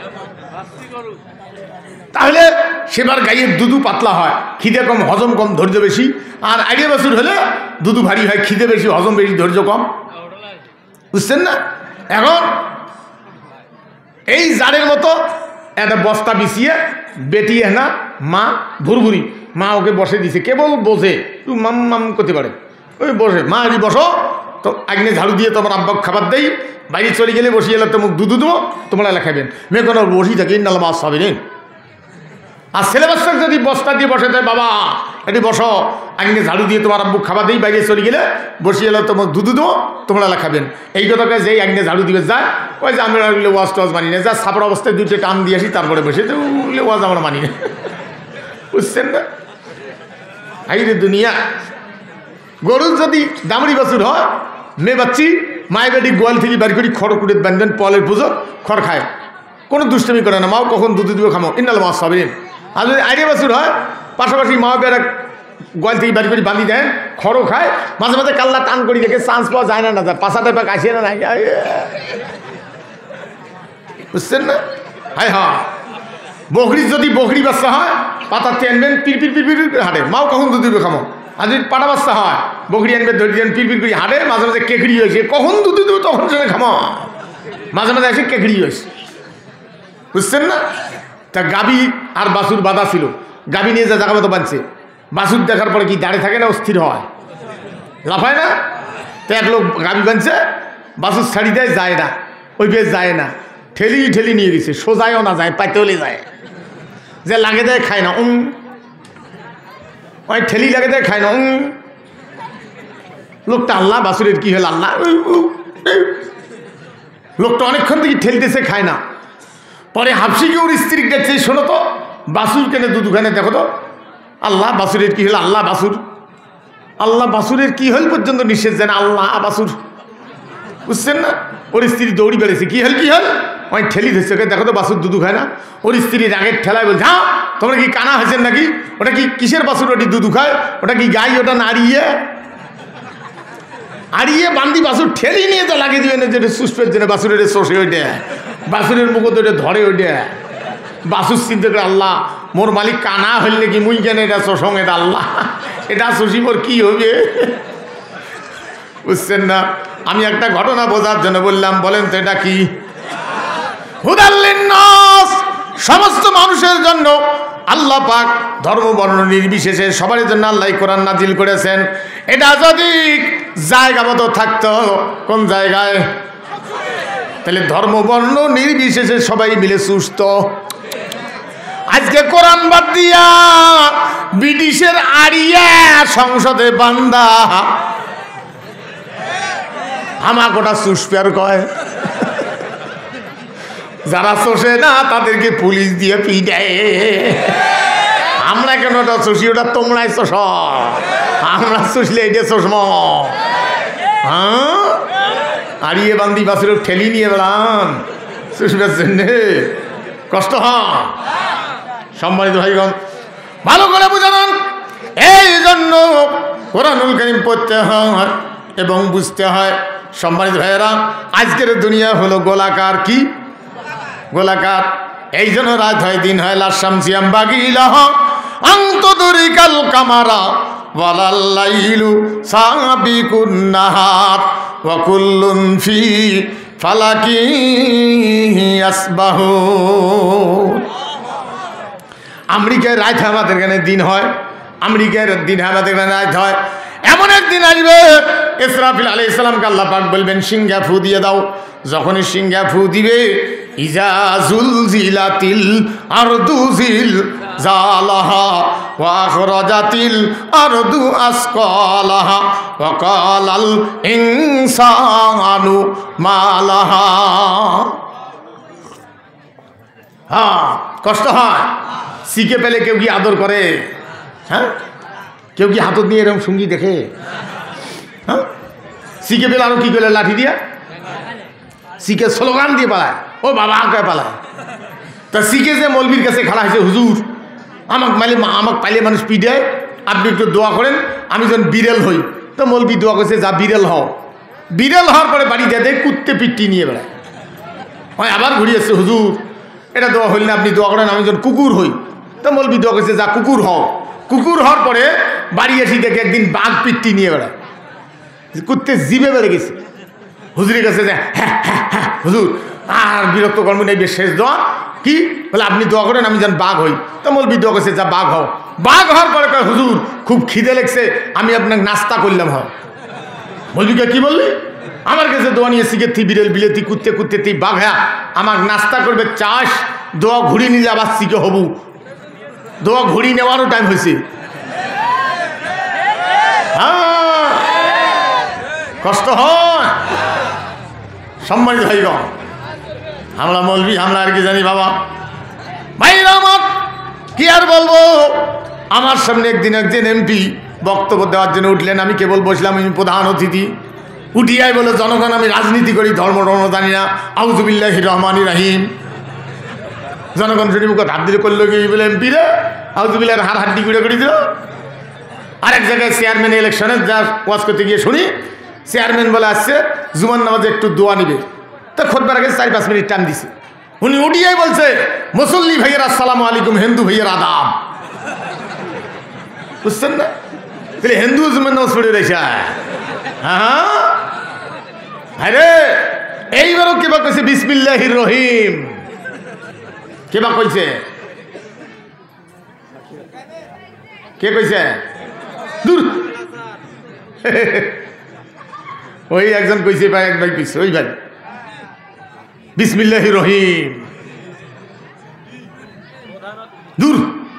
তাহলে সেবার গাইয়ের দুধু পাতলা হয়, খিদে কম, হজম কম, ধৈর্য বেশি। আর আইডিয়া বাছুর হলে দুধু ভারী হয়, খিদে বেশি, হজম বেশি, ধৈর্য কম। বুঝছেন না? এখন এই জারের মতো একটা বস্তা বিছিয়ে বেটিয়ে না মা ভুরভুরি, মা ওকে বসে দিছে, কেবল বসে তুই মাম মাম করতে পারে, ওই বসে মা আগে বসো তো, আগ্নে ঝাড়ু দিয়ে তোমার আব্বা খাবার দেই, বাইরে চলে গেলে বসিয়ে এলে তো মুখ দুধু দেবো, তোমরা এলা খাবেন। মেয়ে কোনো বসি থাকে ইন্নাল মাছ খাবে নেই, আর ছেলে বাচ্চা যদি বস্তা দিয়ে বসে দেয়, বাবা এটি বসো, আগে ঝাড়ু দিয়ে তোমার আব্বু খাবার দিই, বাইরে চলে গেলে বসিয়ে এলো তোমার দুধু দেবো, তোমরা খাবেন। এই কথাকে যেই আগে ঝাড়ু দিবে যায়, ওই যে আমরা ওয়াজ টোয়াজ মানি না, যা সাপড় অবস্থায় দুটো টান দিয়ে আসি, তারপরে বসে ওয়াজ আমরা মানি না, বুঝছেন না? এই রে দুনিয়া। গরুর যদি দামড়ি বাছুর হয়, মেয়ে বাচ্চি মায়ের বেটি গোয়াল থেকে বাড়ি করি খড় কুড়ে বান্ধবেন, পলের পুজো খড় খায়, কোনো দুষ্টমি করে না, মাও কখন দুধ দিবে খামো, ইন্নাল মাছ সবেন। আর যদি আইডিয়া বাছুর হয়, পাশাপাশি মা বেড়া গোয়াল থেকে বাড়ি করে বাঁধি দেন, খড়ও খায়, মাঝে মাঝে কাল্লা টান করি দেখে চান্স পাওয়া যায় না, না যায় পাশাতে পাক আসে না, নাই, বুঝছেন না? হায় হ্যাঁ, বকরির যদি বকরি বাচ্চা হয়, পাতা আনবেন, পিরপির পিরপির হাঁটে, মাও কখন দুধ দিবে খামো। আর যদি পাটা বাচ্চা হয়, বকরি আনবেন, ধরে দেন, পিরপির করে হাঁটে, মাঝে মাঝে কেকড়ি হয়েছে, কখন দুধ দেবো তখন সেটা খামো, মাঝে মাঝে এসে কেকড়ি হয়েছে, বুঝছেন না? তা গাবি আর বাছুর বাঁধা ছিল, গাবি নিয়ে যা জায়গা মতো বাঁধছে, বাছুর দেখার পরে কি দাঁড়িয়ে থাকে না, অস্থির হয়, লাফায় না? তো এক লোক গাবি বাঁধছে, বাছুর ছাড়ি দেয়, যায় না, ওই বেশ যায় না, ঠেলি ঠেলি নিয়ে গেছে, সোজায়ও না যায়, পাইতেও যায়, যে লাগে দেয় খায় না, উম ওই ঠেলি লাগে দেয় খায় না, উম লোকটা আল্লাহ, বাছুরের কি হল আল্লাহ, লোকটা অনেকক্ষণ থেকে ঠেলতেছে, খায় না। পরে হাফসিকে ওর স্ত্রী দেখছে, শোনো তো বাছুর কেনে দুদুখানে দেখো তো, আল্লাহ বাছুরের কি হল আল্লাহ, বাছুর আল্লাহ, বাছুরের কি হল পর্যন্ত নিষেধ জানে, আল্লাহ বাছুর, বুঝছেন না? ওর স্ত্রী দৌড়ি বেড়েছে, কি হল কি হল, ওই ঠেলি ধরছে, দেখো তো বাছুর দুধু খায় না। ওর স্ত্রী রাগের ঠেলায় বলছে, হ্যাঁ তোমরা কি কানা হয়েছেন নাকি, ওটা কি কিসের বাছুর, ওটি দুধু খায়, ওটা কি গাই, ওটা নাড়িয়ে আড়িয়ে বান্দি বাছুর ঠেলি নিয়ে তো লাগিয়ে দিবে না, যেটা সুস্থের জন্য বাছুরের শোষে ওইটা, বাছুরের মুখ ওইটা ধরে ওইটা, বাছুর চিন্তা করে আল্লাহ মোর মালিক কানা হইলে কি মুই কেন এটা শোষং, এটা আল্লাহ এটা শোষি মোর কি হবে, বুঝছেন না? আমি একটা ঘটনা বোঝার জন্য বললাম, বলেন তো এটা কি? হুদাল্লিন নাস, সমস্ত মানুষের জন্য আল্লাহ পাক ধর্ম বর্ণ নির্বিশেষে সবার জন্য আল্লাহ কোরআন নাজিল করেছেন। এটা যদি জায়গা মতো থাকতো, কোন জায়গায়, তাহলে ধর্ম বর্ণ নির্বিশেষে সবাই মিলে সুস্থ। আজকে কোরআন বাদ দিয়া ব্রিটিশের আড়িয়া সংসদে বান্দা আমাকে ওটা সুস্পেয়ার কয়, যারা চষে না তাদেরকে পুলিশ দিয়ে পিটায়, আমরা কেন ওটা চষি, ওটা তোমরাই চষ, আমরা চষলে এটা চষম, হ্যাঁ আড়িয়ে বান্দি বাছুর ঠেলি নিয়ে বেড়ান চষবার জন্যে, কষ্ট হয়। সম্মানিত ভাইগণ, ভালো করে বুঝান, এই জন্য কোরআনুল কারীম পড়তে হয় এবং বুঝতে হয়। সম্মানিত ভাইয়েরা, আজকের দুনিয়া হলো গোলাকার, কি গোলাকার, এই জন্য রাত হয় দিন হয়, লাশামসিয়াম বাগিলাহ আন্তদরিকাল কামারা ওয়ালাল্লাইলু সাবিকুন নাহার ওয়া কুল্লুন ফি ফালাকি ইয়াসবাহুন। আমেরিকায় রাত আমাদের এখানে দিন হয়, আমেরিকার দিন আমাদের এখানে রাত হয়। এমন একদিন আসবে ইসরাফিল আলাইহিস সালামকে আল্লাহ পাক বলবেন সিংহা ফু দিয়ে দাও। যখনই সিংহা ফু দিবে, ইজা জুলজিলাতিল আরদু জিলজালাহা ওয়া আখরাজাতিল আরদু আসকালাহা ওয়া ক্বালাল ইনসানু মা লাহা। হ্যাঁ, কষ্ট হয়। শিখে পেলে কেউ কি আদর করে? হ্যাঁ, কেউ কি হাতত নিয়ে এরকম সঙ্গী দেখে? হ্যাঁ, শিখে পেলে আরো কি করে, লাঠি দিয়ে শিখে স্লোগান দিয়ে পালায়, ও বাবা কে পালায়। তা শিখে যে মৌলবীর কাছে খাড়া হয়েছে, হুজুর আমাকে মাইলে আমাকে পাইলে মানুষ পিটায়, আপনি একটু দোয়া করেন আমি যেন বিড়াল হই। তো মৌলবী দোয়া করছে, যা বিড়াল হও। বিড়াল হওয়ার পরে বাড়িতে দেয় কুত্তে পিট্টি নিয়ে বেড়ায়। হয় আবার ঘুরিয়েছে, হুজুর এটা দোয়া হইল না, আপনি দোয়া করেন আমি যেন কুকুর হই। তো মৌলবী দোয়া করছে, যা কুকুর হও। কুকুর হওয়ার পরে বাড়ি এসে দেখে একদিন বাঘ পিট্টি নিয়ে বেড়ায়, কুত্তে জিভে বেড়ে গেছে। হুজুরের কাছে যায়, হ্যাঁ হ্যাঁ হ্যাঁ হুজুর আর বিরক্ত কর্ম নেই, শেষ দোয়া কি বলে, আপনি দোয়া করেন আমি যেন বাঘ হই। তো মৌলবী দোয়া করছে, যা বাঘ হও। বাঘ হওয়ার পরে কয়, হুজুর খুব খিদে লেগছে, আমি আপনাকে নাস্তা করলাম। হয় মৌলবীকে কি বললি, আমার কাছে দোয়া নিয়ে শিখেছি, বিড়েল বিলেতি কুত্তে কুত্তে তুই বাঘ, হ্যাঁ আমার নাস্তা করবে চাষ, দোয়া ঘুরিয়ে নিলে আবার শিখে হবু। দোয়া ঘুরি নেওয়ারও টাইম হয়েছে। হ্যাঁ, কষ্ট হয়। সম্মানিত ভাইগণ, হামলা মৌলবি হামলা আর কি জানি বাবা। ভাইরা আমার কি আর বলবো, আমার সামনে একদিন একজন এমপি বক্তব্য দেওয়ার জন্য উঠলেন, আমি কেবল বসলাম, আমি প্রধান অতিথি। উঠিয়াই বলে, জনগণ আমি রাজনীতি করি, ধর্ম ধর্ম জানি না, আউযুবিল্লাহির রহমানির রহিম। জনগণ শুনি মুখ হাত দিলে করলো কি বলে এমপি রে আউযুবিল্লাহির হার হাড্ডি গুঁড়ে করে দিল। আরেক জায়গায় চেয়ারম্যান ইলেকশনে যা ওয়াজ করতে গিয়ে শুনি চেয়ারম্যান বলে আসছে জুমার নামাজে একটু দোয়া নিবে, তো খুতবার আগে চার পাঁচ মিনিট টাইম দিছে। উনি উঠিয়াই বলছে, মুসল্লি ভাইয়ের আসসালামু আলাইকুম, হিন্দু ভাইয়ের আদাব। বুঝছেন না? তাহলে হিন্দু জুমার নামাজ পড়ে রয়েছে। হ্যাঁ, আরে এইবারও কেবা কইছে বিসমিল্লাহির রহিম, কেবা কইছে, কে কইছে? দূর ওই একজন কইছে ভাই, এক ভাই কইছে, ওই ভাই বিসমিল্লাহির রহিম। দূর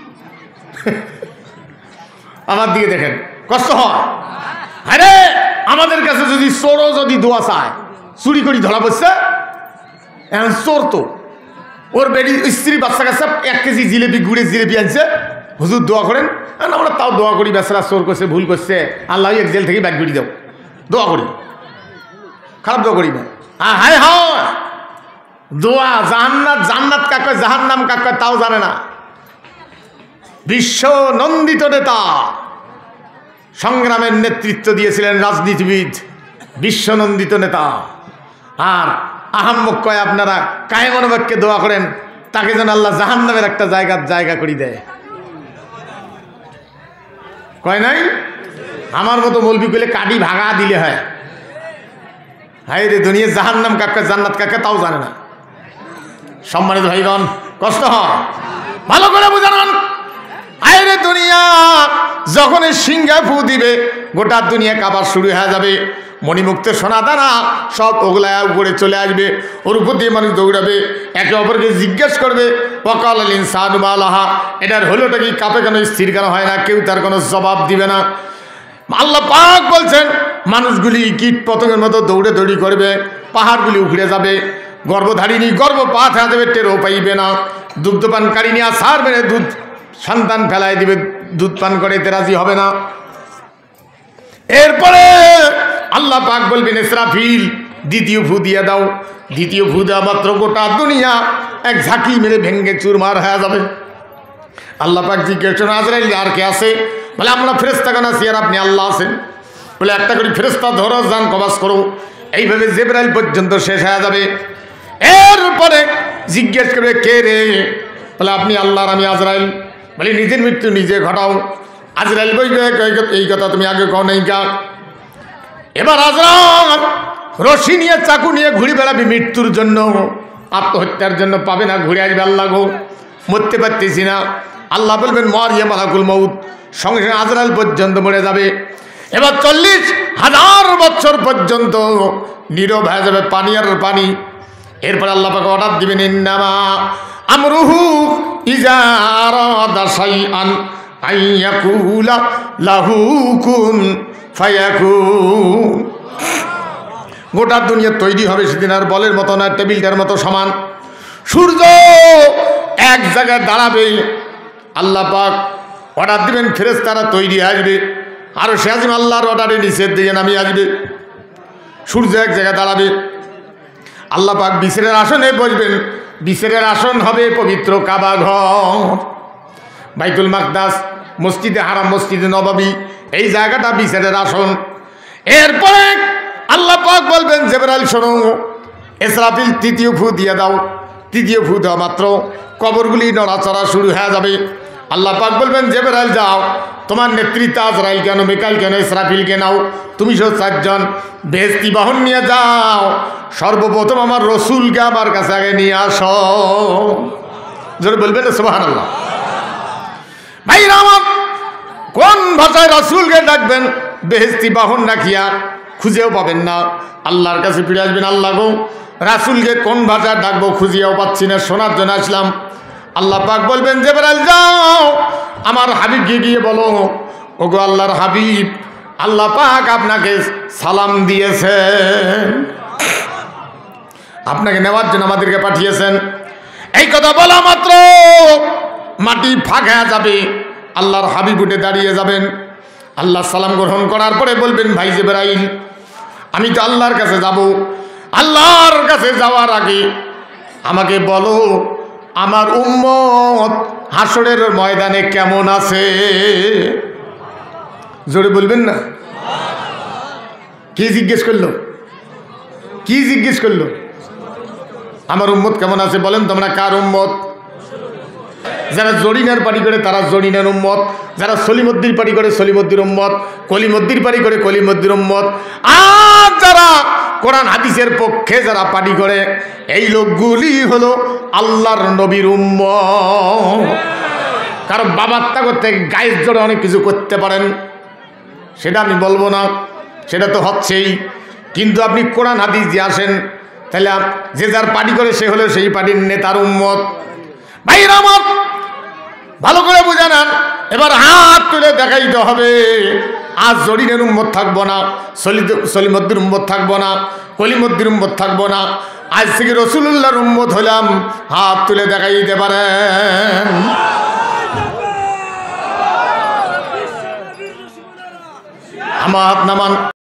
আমার দিকে দেখেন, কষ্ট হয়। আরে আমাদের কাছে যদি চোরও যদি দোয়া চায়, চুরি করি ধরা পড়ছে, এখন চোর তো ওর বেডি স্ত্রী বাচ্চা কাছে এক কেজি জিলেপি গুড়ে জিলেপি আনছে, হুজুর দোয়া করেন। আমরা তাও দোয়া করি, বেচারা চোর করছে, ভুল করছে, আল্লাহ এক জেল থেকে ব্যাগ গুড়ি দাও, দোয়া করি, খারাপ দোয়া করি না। হ্যাঁ হায় হয় দোয়া, জান্নাত জান্নাত কাকে জাহান্নাম কাকে তাও জানে না। বিশ্ব নন্দিত নেতা, সংগ্রামের নেতৃত্ব দিয়েছিলেন রাজনীতিবিদ, বিশ্বনন্দিত নেতা। আর আহাম্মক কয় আপনারা কায়েমনবাক্যে দোয়া করেন, তাকে যেন আল্লাহ জাহান্নামের একটা জায়গা জায়গা করে দেয়। কয় নাই? আমার মতো মৌলবি কইলে কাটি ভাগা দিলে হয়। হায় রে দুনিয়া, জাহান্নাম কাকে জান্নাত কাকে তাও জানে না। সম্মানিত ভাইগণ, কষ্ট হয়, ভালো করে বুঝান। হায় রে দুনিয়া, যখন সিংহা ফু দিবে গোটা দুনিয়া কাবার শুরু হয়ে যাবে। মণিমুক্ত সোনা দানা সব ওগুলা উপরে চলে আসবে, ওর উপর দিয়ে মানুষ দৌড়াবে, একে অপরকে জিজ্ঞেস করবে ওয়াকাল আল ইনসানু মা লাহা, এটার হলোটা কি, কাঁপে কেন, স্থির কেন হয় না, কেউ তার কোনো জবাব দিবে না। আল্লাহ পাক বলছেন মানুষগুলি কীট পতঙ্গের মতো দৌড়ে দৌড়ি করবে, পাহাড়গুলি উখড়ে যাবে, গর্ভধারিণী গর্ভপাত হয়ে যাবে, টেরও পাইবে না। দুগ্ধপানকারিণী আসার বেড়ে দুধ সন্তান ফেলায় দিবে, দুধ পান করে রাজি হবে না। এরপরে আল্লাহ পাক বলবেন ইসরাফিল দ্বিতীয় ফু দিয়ে দাও। দ্বিতীয় ফু দেওয়া মাত্র গোটা দুনিয়া এক ঝাঁকি মেরে ভেঙ্গে চুরমার হয়ে যাবে। আল্লাহ পাক জিজ্ঞেস করেন আজরাইল আর কে আছে? বলে আমরা ফেরেশতাগণ আছি, আর আপনি আল্লাহ আছেন। বলে একটা করে ফেরেশতা ধরো, যান কবাস করো। এইভাবে জিবরাইল পর্যন্ত শেষ হয়ে যাবে। এরপরে জিজ্ঞেস করবে কে রে? বলে আপনি আল্লাহর, আমি আজরাইল। বলে নিজের মৃত্যু নিজে ঘটাও। আজরাইল বলবে এই কথা তুমি আগে কও নাই কা? এবার আজরাইল রশি নিয়ে চাকু নিয়ে ঘুরে বেড়াবি মৃত্যুর জন্য, আত্মহত্যার জন্য, পাবে না, ঘুরে আসবে। আল্লাহ গো মরতে পারতেছি না। আল্লাহ বলবেন মর, ইয়ে মালাকুল মউত, সঙ্গে সঙ্গে আজরাইল পর্যন্ত মরে যাবে। এবার চল্লিশ হাজার বছর পর্যন্ত নীরব হয়ে যাবে, পানি আর পানি। এরপর আল্লাহ পাক অর্ডার দিবেন ইন্নামা আমরুহু ইজা আরাদা শাইআন আইয়াকুলা লাহু কুন ফায়াকুন। গোটা দুনিয়া তৈরি হবে সেদিন, আর বলের মতো না, টেবিলটার মতো সমান। সূর্য এক জায়গায় দাঁড়াবে, আল্লাহ পাক অর্ডার দিবেন, ফেরেশতারা তৈরি আসবে। আরো সে আজিম আল্লাহর অর্ডারে নিষেধ দিয়ে নামিয়ে আসবে। সূর্য এক জায়গায় দাঁড়াবে, আল্লাহ পাক বিচারের আসনে বসবেন। বিচারের আসন হবে পবিত্র কাবা ঘর, বাইতুল মাকদাস, মসজিদে হারাম, মসজিদে নববী, এই জায়গাটা বিচারের আসন। এরপরে আল্লাহ পাক বলবেন জিবরাইল শোনো, ইসরাফিল তৃতীয় ফু দিয়ে দাও। তৃতীয় ফু দেওয়া মাত্র কবরগুলি নড়াচড়া শুরু হয়ে যাবে। আল্লাহ পাক বলবেন জিবরাইল যাও, তোমার নেতৃত্ব আজরাইল কেন, মিকাইল কেন, ইসরাফিলকে নাও, তুমি সব চারজন বেহেশতি বাহন নিয়ে যাও। সর্বপ্রথম আমার রসুলকে আমার কাছে আগে নিয়ে আসো। জোরে বলবেন সুবহানাল্লাহ। ভাইরা আমার, কোন ভাষায় রসুলকে ডাকবেন? বেহেশতি বাহন রাখিয়া খুঁজেও পাবেন না। আল্লাহর কাছে ফিরে আসবেন, আল্লাহ গো রাসুলকে কোন ভাষায় ডাকবো খুঁজিয়াও পাচ্ছি না, শোনার জন্য আসলাম। আল্লাহ পাক বলবেন জিবরাইল যাও আমার হাবিবকে গিয়ে বলো, ওগো আল্লাহর হাবিব, আল্লাহ পাক আপনাকে সালাম দিয়েছেন, আপনাকে নেওয়ার জন্য আমাদেরকে পাঠিয়েছেন। এই কথা বলা মাত্র মাটি ফাঁক হয়ে যাবে, আল্লাহর হাবিব উঠে দাঁড়িয়ে যাবেন। আল্লাহ সালাম গ্রহণ করার পরে বলবেন, ভাই জিবরাইল আমি তো আল্লাহর কাছে যাব, আল্লাহর কাছে যাওয়ার আগে আমাকে বলো আমার উম্মত হাসরের ময়দানে কেমন আছে? জোরে বলবেন না? কি জিজ্ঞেস করলো? কি জিজ্ঞেস করলো? আমার উম্মত কেমন আছে? বলেন তোমরা কার উম্মত? যারা জরিনার পারি করে তারা জরিনার উম্মত, যারা সলিমদ্দির পারি করে সলিমদ্দির উম্মত, কলিমদ্দির পারি করে কলিমদ্দির উম্মত, আর যারা কোরআন হাদিসের পক্ষে যারা পারি করে এই লোকগুলি হলো আল্লাহর নবীর উম্মত। কারণ বাবাত্তা করতে গায়ের জোরে অনেক কিছু করতে পারেন, সেটা আমি বলবো না, সেটা তো হচ্ছেই, কিন্তু আপনি কোরআন হাদিস দিয়ে আসেন, তাহলে যে যার পার্টি করে সে হলো সেই পার্টির নেতার উম্মত। ভাইরা আমার ভালো করে বুঝে নেন, এবার হাত তুলে দেখাইতে হবে। আজ জরিনের উম্মত থাকবো না, সলিমদ্দির উম্মত থাকবো না, কলিমদ্দির উম্মত থাকবো না, আজ থেকে রসুলুল্লাহর উম্মত হলাম। হাত তুলে দেখাইতে পারেন? আমার হাত নামান।